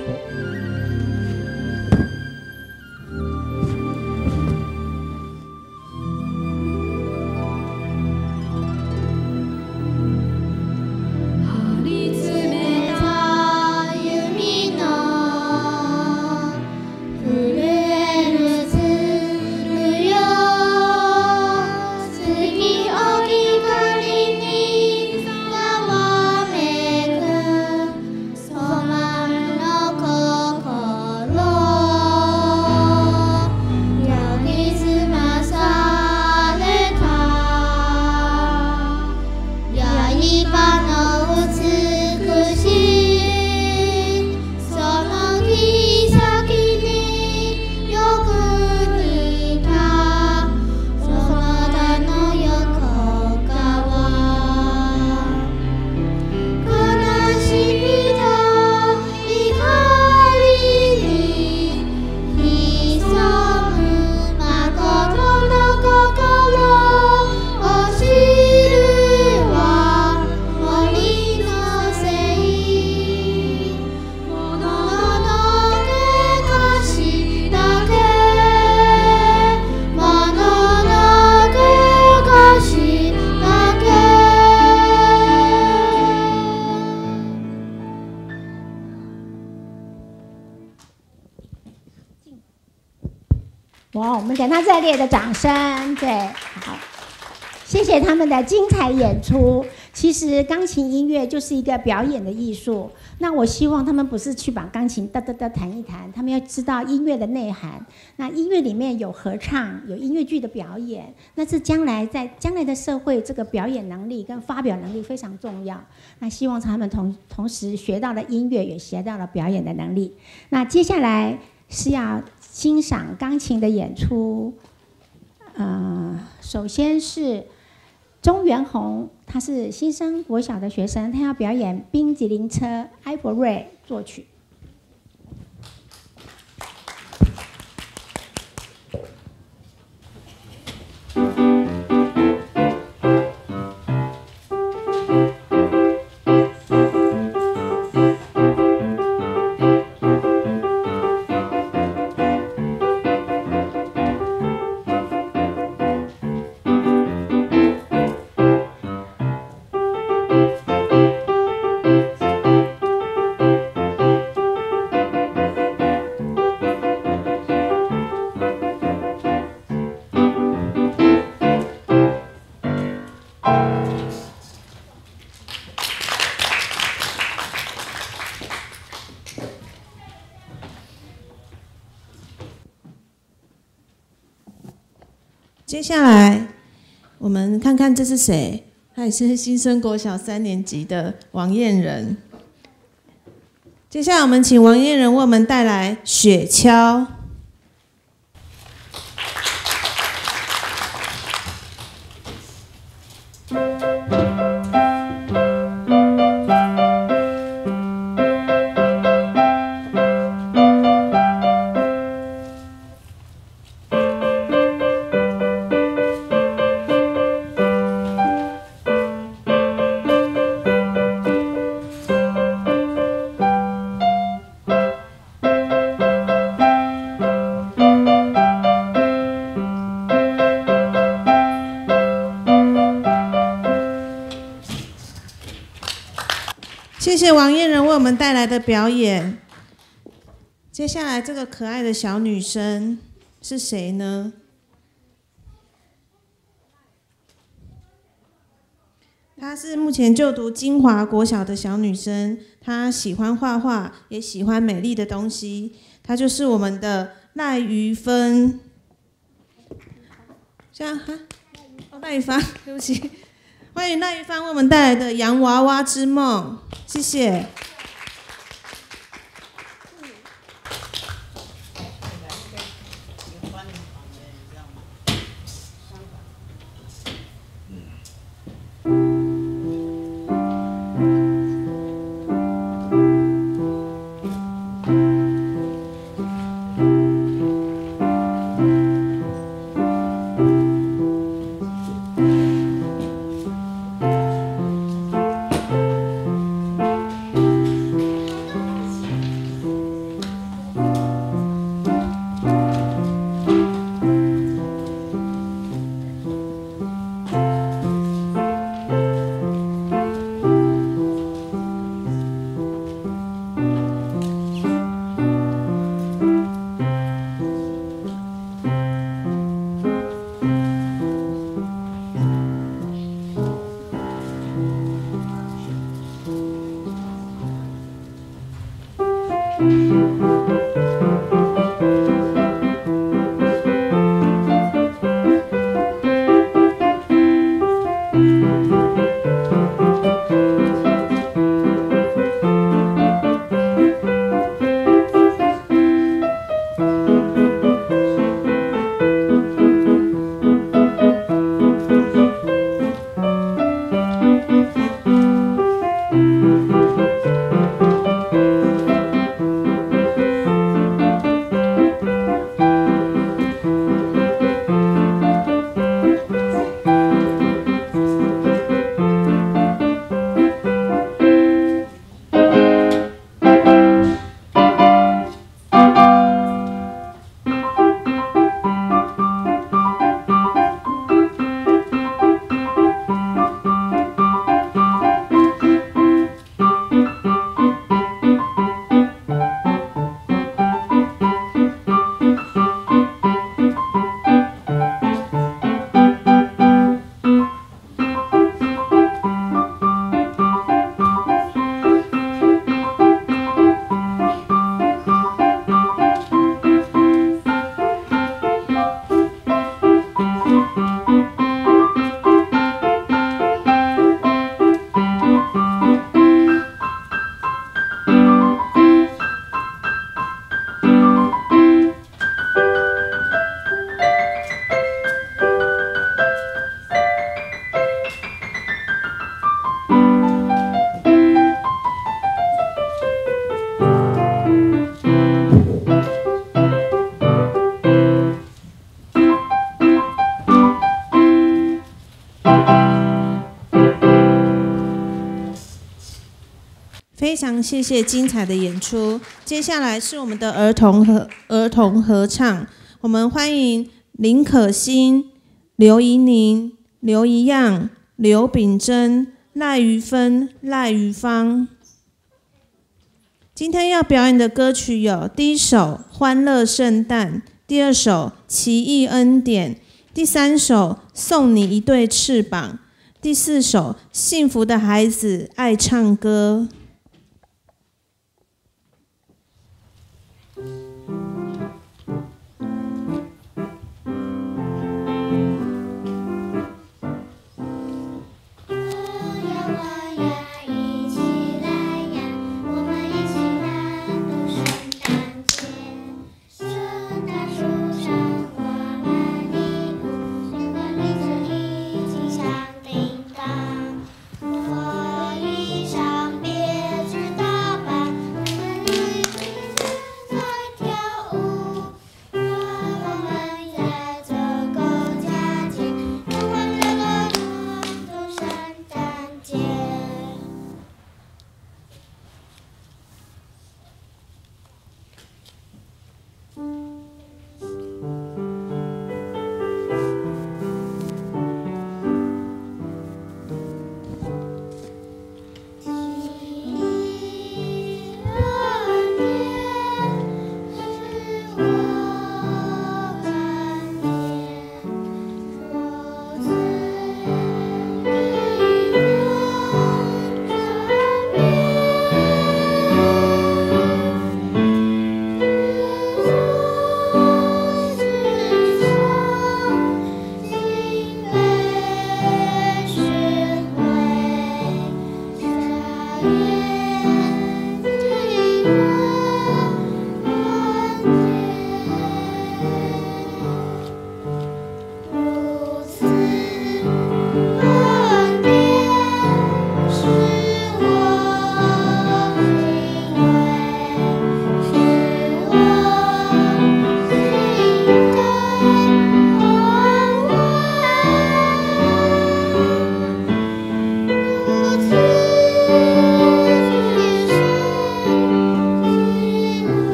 哇，我们给他热烈的掌声。对，好，谢谢他们的精彩演出。 其实钢琴音乐就是一个表演的艺术。那我希望他们不是去把钢琴哒哒哒弹一弹，他们要知道音乐的内涵。那音乐里面有合唱，有音乐剧的表演，那是将来在将来的社会，这个表演能力跟发表能力非常重要。那希望他们同同时学到了音乐，也学到了表演的能力。那接下来是要欣赏钢琴的演出。呃，首先是钟元宏，他是新生国小的学生，他要表演《冰激凌车》，艾伯瑞作曲。 接下来，我们看看这是谁？他也是新生国小三年级的王燕人。接下来，我们请王燕人为我们带来《雪橇》。谢谢王燕人为我们带来的表演。接下来这个可爱的小女生是谁呢？她是目前就读金华国小的小女生，她喜欢画画，也喜欢美丽的东西。她就是我们的赖于芬。这样哈，哦，赖于芳，对不起。欢迎赖于芳为我们带来的《洋娃娃之梦》，谢谢。 非常谢谢精彩的演出。接下来是我们的儿童合儿童合唱，我们欢迎林可欣、刘怡宁、刘怡漾、刘秉珍、赖于芬、赖于芳。今天要表演的歌曲有第一首《欢乐圣诞》，第二首《奇异恩典》，第三首《送你一对翅膀》，第四首《幸福的孩子爱唱歌》。 我遇上别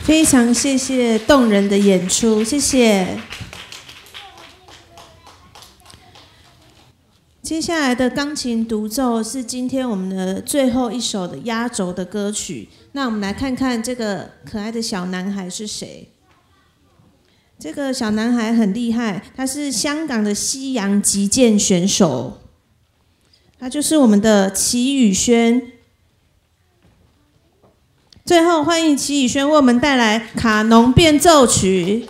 非常谢谢动人的演出，谢谢。接下来的钢琴独奏是今天我们的最后一首的压轴的歌曲。那我们来看看这个可爱的小男孩是谁？这个小男孩很厉害，他是香港的西洋击剑选手，他就是我们的齐宇轩。最后，欢迎齐宇轩为我们带来卡农变奏曲。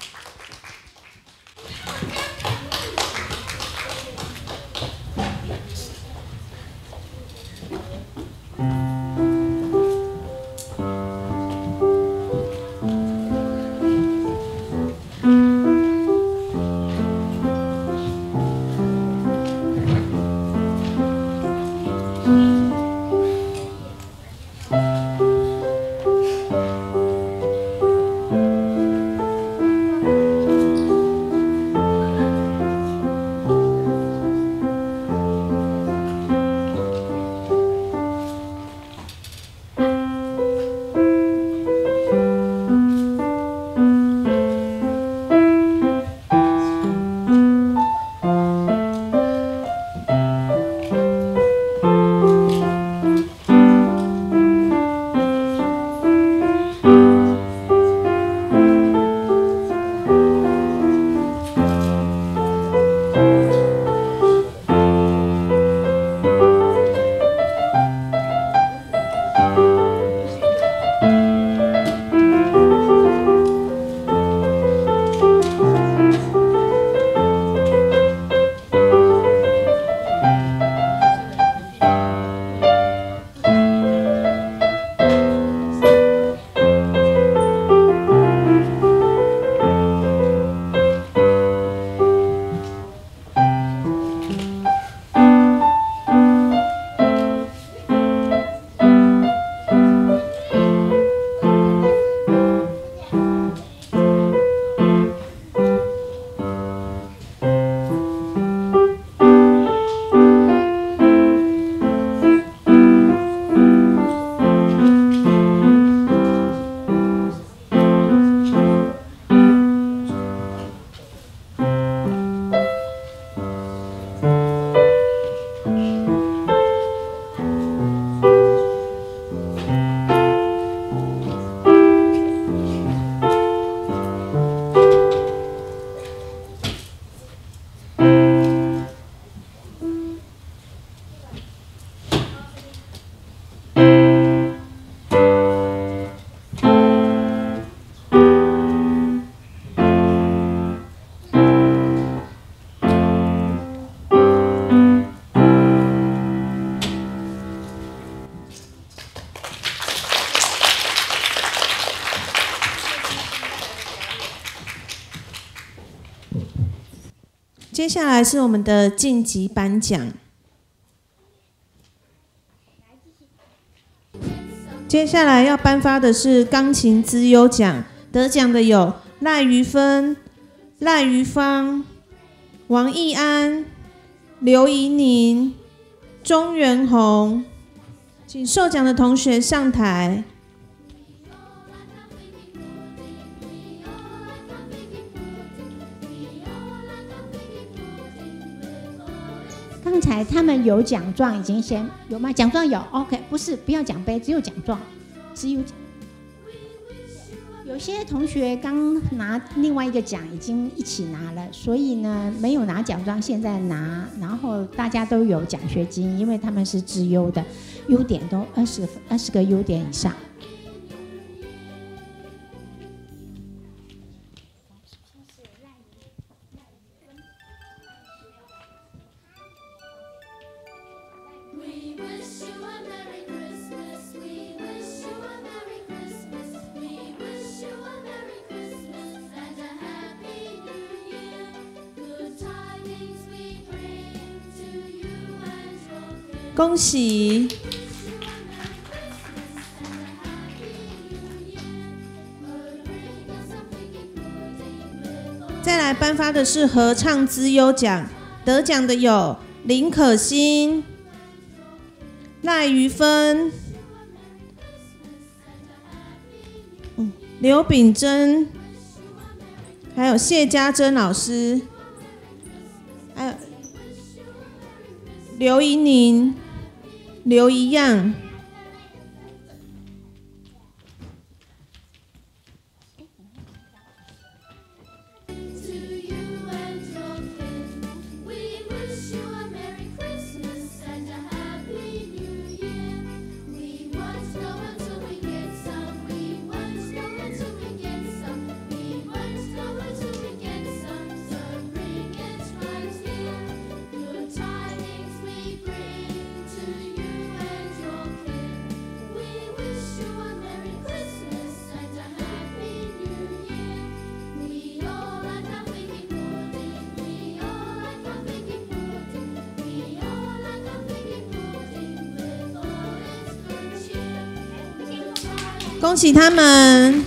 接下来是我们的晋级颁奖。接下来要颁发的是钢琴资优奖，得奖的有赖于芬、赖于芳、王义安、刘怡宁、钟元宏，请受奖的同学上台。 刚才他们有奖状，已经先有吗？奖状有 ，OK， 不是不要奖杯，只有奖状，只有奖。有些同学刚拿另外一个奖，已经一起拿了，所以呢没有拿奖状，现在拿，然后大家都有奖学金，因为他们是资优的，优点都二十二十个优点以上。 恭喜！再来颁发的是合唱资优奖，得奖的有林可欣、赖于芬、嗯， 刘秉珍，还有谢家珍老师，还有刘怡宁、刘一样。恭喜他们！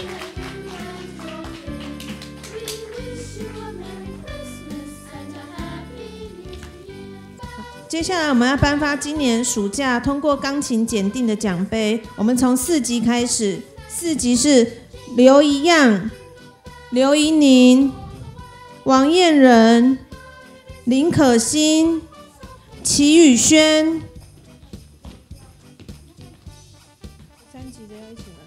接下来我们要颁发今年暑假通过钢琴检定的奖杯。我们从四级开始，四级是刘一样、刘怡宁、王燕仁、林可欣、齐宇轩。三级的要一起吗？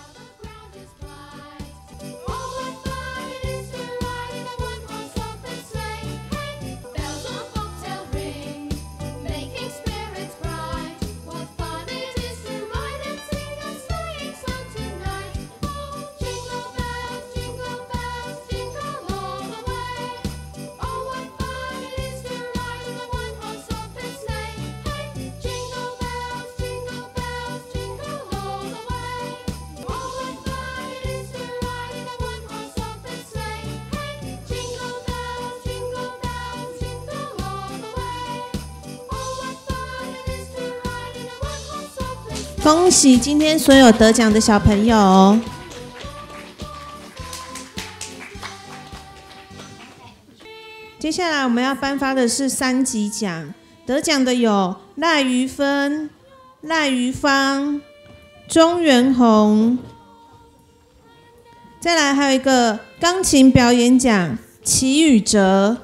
恭喜今天所有得奖的小朋友！接下来我们要颁发的是三级奖，得奖的有赖于芬、赖于芳、钟元宏。再来还有一个钢琴表演奖，齐宇哲。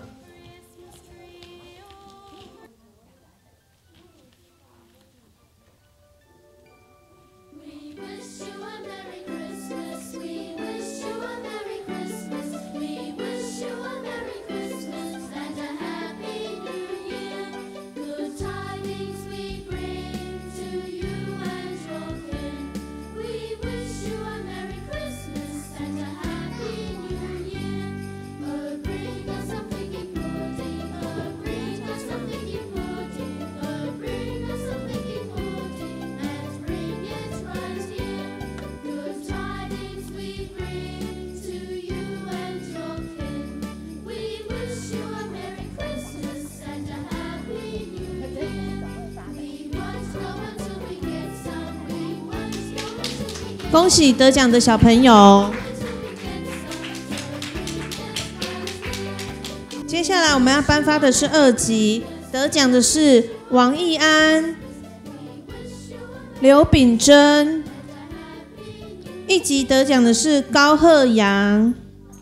恭喜得奖的小朋友！接下来我们要颁发的是二级，得奖的是王义安、刘秉珍。一级得奖的是高鹤阳。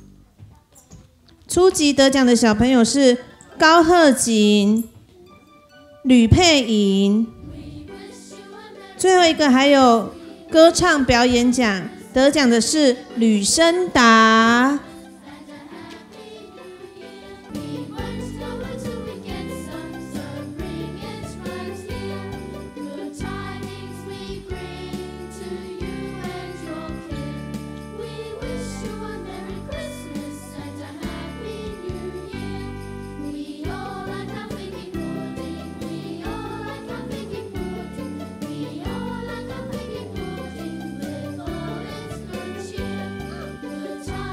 初级得奖的小朋友是高鹤锦、吕佩莹。最后一个还有歌唱表演奖，得奖的是吕声达。 Good time.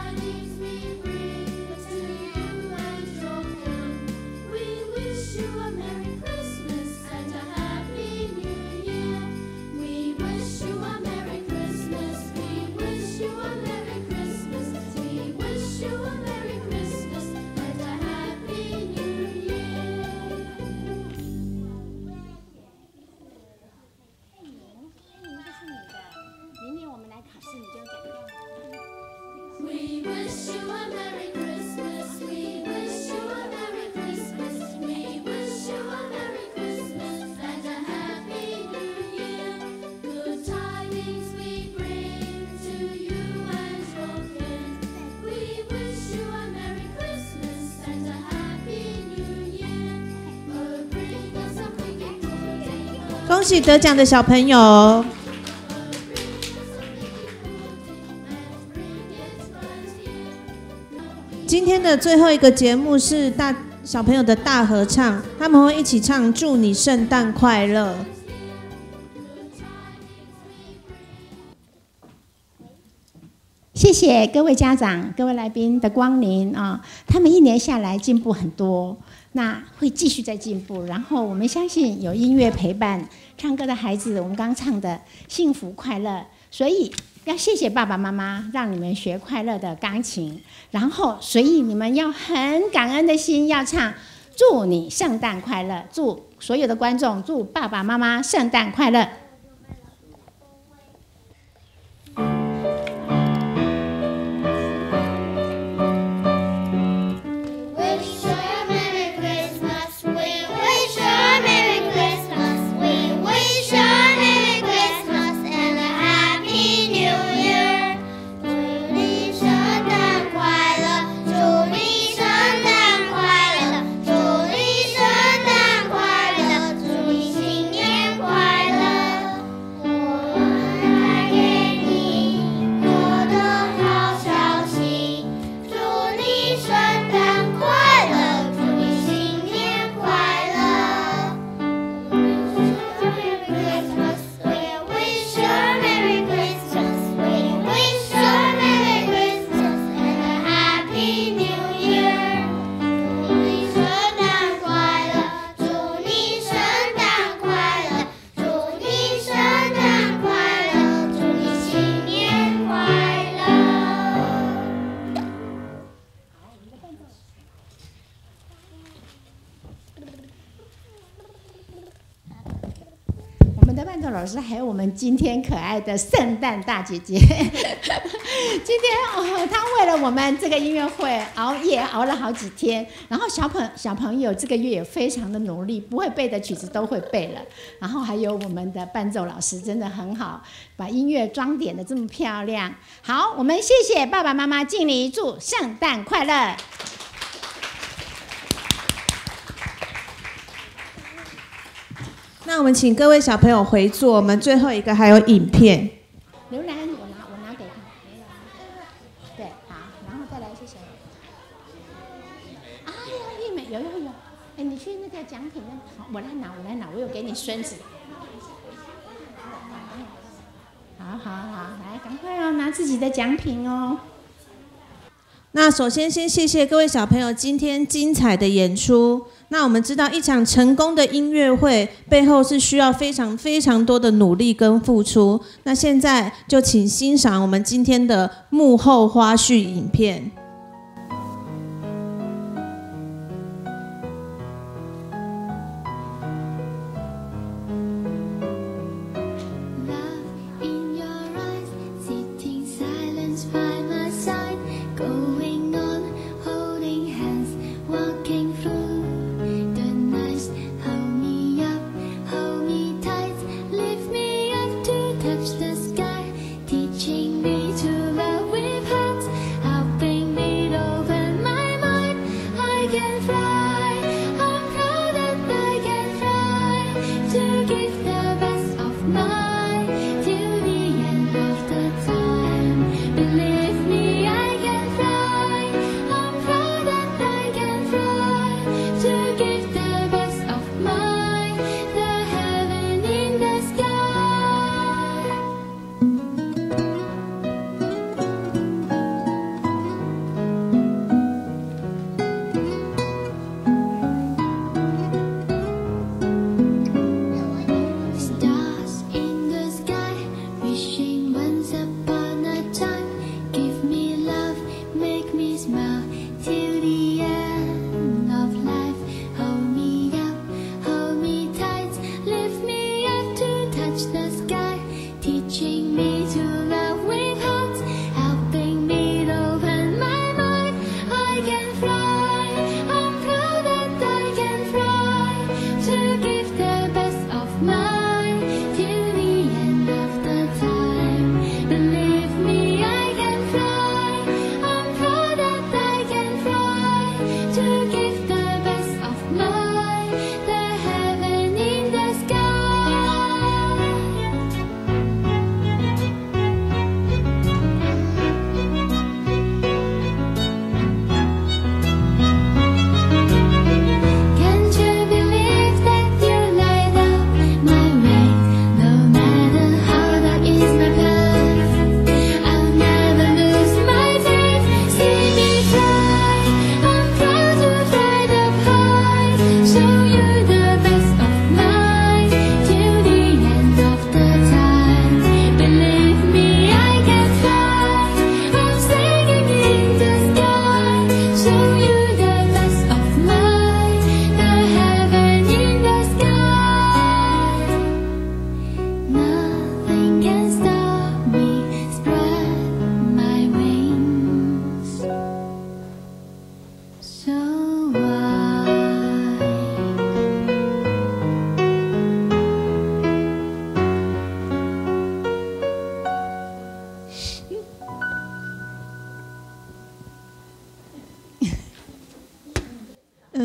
喜得奖的小朋友。今天的最后一个节目是大小朋友的大合唱，他们会一起唱《祝你圣诞快乐》。 谢谢各位家长、各位来宾的光临啊！他们一年下来进步很多，那会继续再进步。然后我们相信有音乐陪伴唱歌的孩子，我们刚唱的幸福快乐，所以要谢谢爸爸妈妈，让你们学快乐的钢琴。然后，所以你们要很感恩的心，要唱“祝你圣诞快乐”，祝所有的观众，祝爸爸妈妈圣诞快乐。老师还有我们今天可爱的圣诞大姐姐，今天哦，她为了我们这个音乐会熬夜熬了好几天，然后小朋小朋友这个月也非常的努力，不会背的曲子都会背了，然后还有我们的伴奏老师真的很好，把音乐装点的这么漂亮。好，我们谢谢爸爸妈妈敬礼，祝圣诞快乐。 那我们请各位小朋友回座，我们最后一个还有影片。 刘兰，我拿我拿给他。对，好，然后再来谢谢。哎呀，玉美有有有，哎，你去那个奖品那，好，我来拿我来拿，我有给你孙子。好好好，来，赶快哦，拿自己的奖品哦。 那首先先谢谢各位小朋友今天精彩的演出。那我们知道一场成功的音乐会背后是需要非常非常多的努力跟付出。那现在就请欣赏我们今天的幕后花絮影片。 Touch the sky, teaching me to love with hands. I've been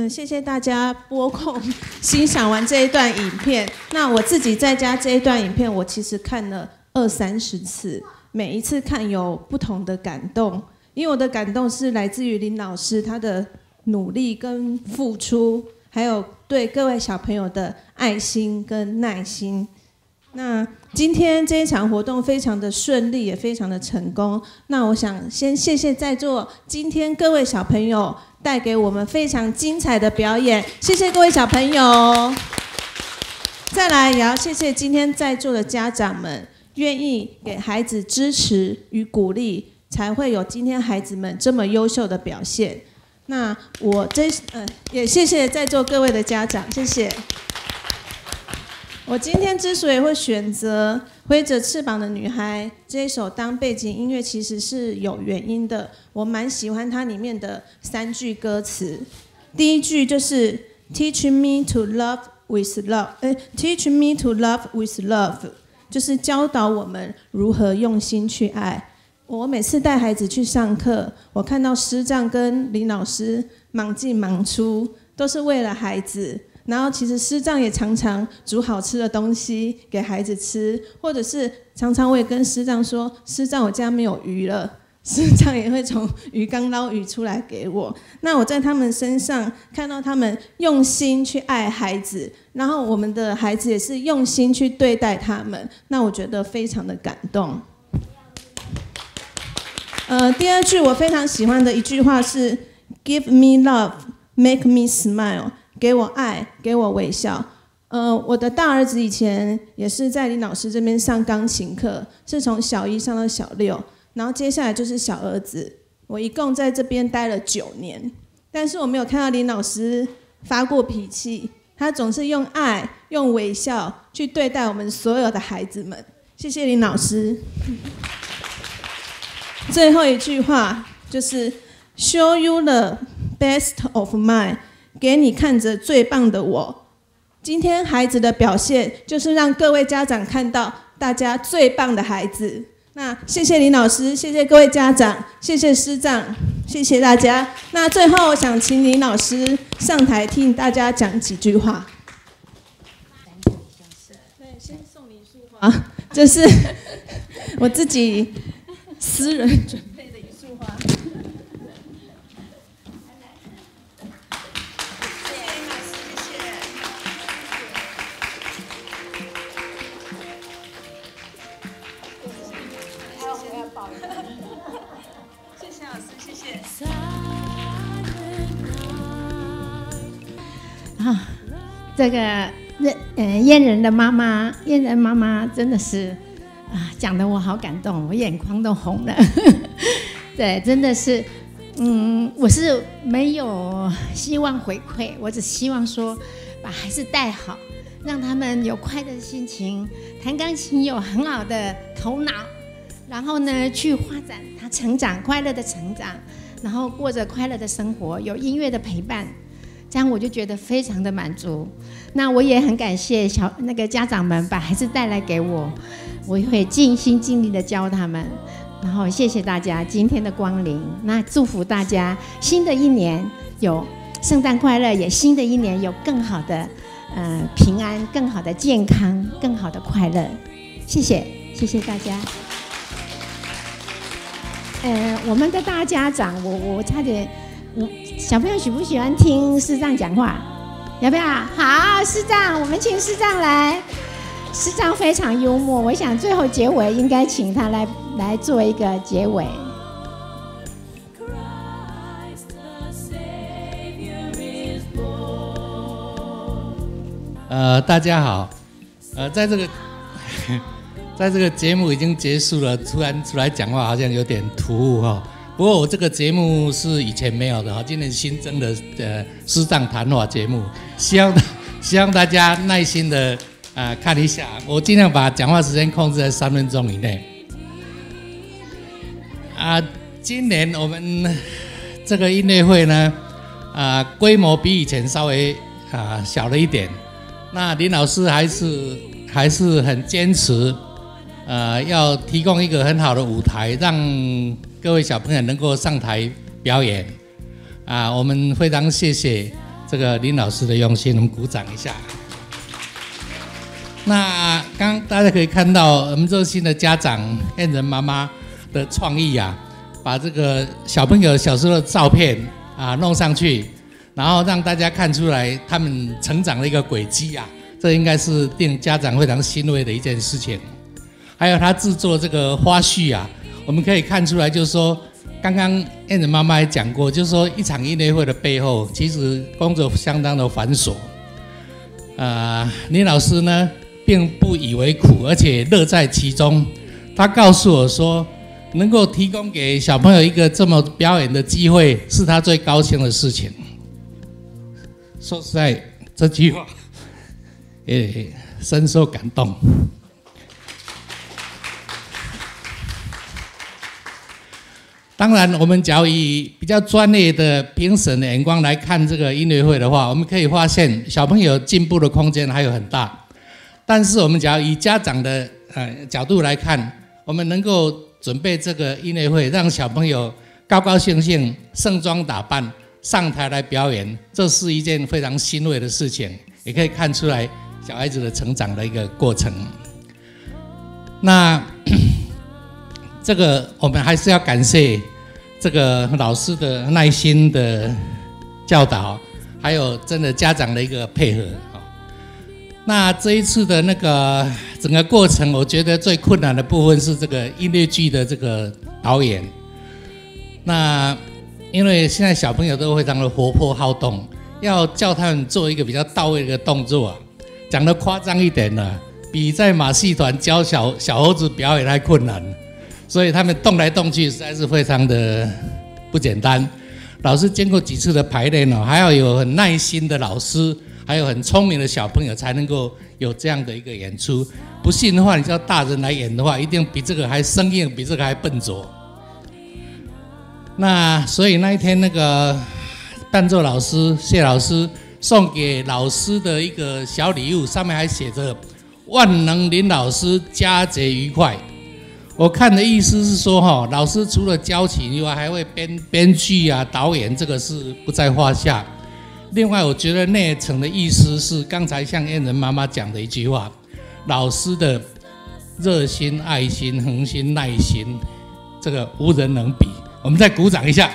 嗯，谢谢大家拨空欣赏完这一段影片。那我自己在家这一段影片，我其实看了二三十次，每一次看有不同的感动。因为我的感动是来自于林老师他的努力跟付出，还有对各位小朋友的爱心跟耐心。那今天这一场活动非常的顺利，也非常的成功。那我想先谢谢在座今天各位小朋友带给我们非常精彩的表演，谢谢各位小朋友。再来也要谢谢今天在座的家长们，愿意给孩子支持与鼓励，才会有今天孩子们这么优秀的表现。那我这呃也谢谢在座各位的家长，谢谢。我今天之所以会选择《挥着翅膀的女孩》这一首当背景音乐，其实是有原因的。我蛮喜欢它里面的三句歌词。第一句就是 Teach me to love with love， 呃 Teach me to love with love， 就是教导我们如何用心去爱。我每次带孩子去上课，我看到师长跟林老师忙进忙出，都是为了孩子。然后其实师长也常常煮好吃的东西给孩子吃，或者是常常我也跟师长说，师长我家没有鱼了，师长也会从鱼缸捞鱼出来给我。那我在他们身上看到他们用心去爱孩子，然后我们的孩子也是用心去对待他们，那我觉得非常的感动。呃，第二句我非常喜欢的一句话是 Give me love, make me smile，给我爱，给我微笑。呃，我的大儿子以前也是在林老师这边上钢琴课，是从小一上到小六，然后接下来就是小儿子。我一共在这边待了九年，但是我没有看到林老师发过脾气，他总是用爱、用微笑去对待我们所有的孩子们。谢谢林老师。最后一句话就是 Show you the best of mine。给你看着最棒的我。今天孩子的表现就是让各位家长看到大家最棒的孩子。那谢谢林老师，谢谢各位家长，谢谢师长，谢谢大家。那最后我想请林老师上台替大家讲几句话。对，先送你一束花，这是我自己私人准备的一束花。谢谢老师，谢谢。 啊，这个呃燕人的妈妈，燕人妈妈真的是啊，讲得我好感动，我眼眶都红了。对，真的是，嗯，我是没有希望回馈，我只希望说把孩子带好，让他们有快乐的心情，弹钢琴有很好的头脑。然后呢，去发展他成长，快乐的成长，然后过着快乐的生活，有音乐的陪伴，这样我就觉得非常的满足。那我也很感谢小那个家长们把孩子带来给我，我会尽心尽力的教他们。然后谢谢大家今天的光临，那祝福大家新的一年有圣诞快乐，也新的一年有更好的呃平安，更好的健康，更好的快乐。谢谢，谢谢大家。呃，我们的大家长，我我差点，我小朋友喜不喜欢听师长讲话？要不要？好，师长，我们请师长来。师长非常幽默，我想最后结尾应该请他来来做一个结尾。 呃，大家好，呃，在这个。在这个节目已经结束了，突然出来讲话好像有点突兀哈。不过我这个节目是以前没有的哈，今年新增的呃师长谈话节目，希望希望大家耐心的啊、呃、看一下，我尽量把讲话时间控制在三分钟以内。啊、呃，今年我们这个音乐会呢，啊、呃、规模比以前稍微啊、呃、小了一点。那林老师还是还是很坚持。呃，要提供一个很好的舞台，让各位小朋友能够上台表演啊！我们非常谢谢这这个林老师的用心，我们鼓掌一下。那刚刚大家可以看到，我们热心的家长燕人妈妈的创意啊，把这个小朋友小时候的照片啊弄上去，然后让大家看出来他们成长的一个轨迹啊，这应该是令家长非常欣慰的一件事情。还有他制作这个花絮啊，我们可以看出来，就是说，刚刚燕人妈妈也讲过，就是说一场音乐会的背后，其实工作相当的繁琐。呃，林老师呢，并不以为苦，而且乐在其中。他告诉我说，能够提供给小朋友一个这么表演的机会，是他最高兴的事情。说实在，这句话也深受感动。当然，我们假如以比较专业的评审的眼光来看这个音乐会的话，我们可以发现小朋友进步的空间还有很大。但是我们假如以家长的呃角度来看，我们能够准备这个音乐会，让小朋友高高兴兴、盛装打扮上台来表演，这是一件非常欣慰的事情，也可以看出来小孩子的成长的一个过程。那这个我们还是要感谢这个老师的耐心的教导，还有真的家长的一个配合。那这一次的那个整个过程，我觉得最困难的部分是这个音乐剧的这个导演。那因为现在小朋友都非常的活泼好动，要叫他们做一个比较到位的动作啊，讲得夸张一点呢，比在马戏团教小小猴子表演还困难。所以他们动来动去实在是非常的不简单。老师经过几次的排练哦，还要有很耐心的老师，还有很聪明的小朋友，才能够有这样的一个演出。不信的话，你叫大人来演的话，一定比这个还生硬，比这个还笨拙。那所以那一天那个伴奏老师谢老师送给老师的一个小礼物，上面还写着“万能林老师佳节愉快”。我看的意思是说，哈，老师除了教琴以外，还会编编剧啊、导演，这个是不在话下。另外，我觉得那一层的意思是，刚才像燕人妈妈讲的一句话，老师的热心、爱心、恒心、耐心，这个无人能比。我们再鼓掌一下。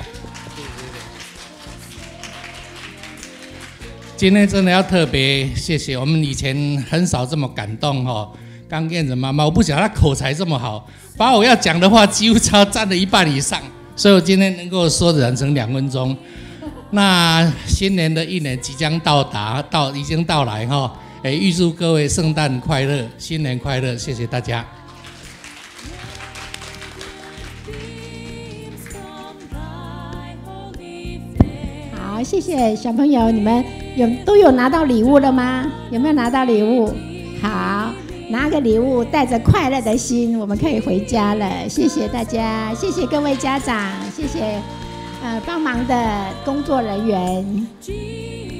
今天真的要特别谢谢，我们以前很少这么感动哈。刚燕人妈妈，我不晓得她口才这么好，把我要讲的话几乎超占了一半以上，所以我今天能够缩短成两分钟。那新年的一年即将到达，到已经到来哈，哎，预祝各位圣诞快乐，新年快乐，谢谢大家。 好，谢谢小朋友，你们有都有拿到礼物了吗？有没有拿到礼物？好。拿个礼物，带着快乐的心，我们可以回家了。谢谢大家，谢谢各位家长，谢谢呃帮忙的工作人员。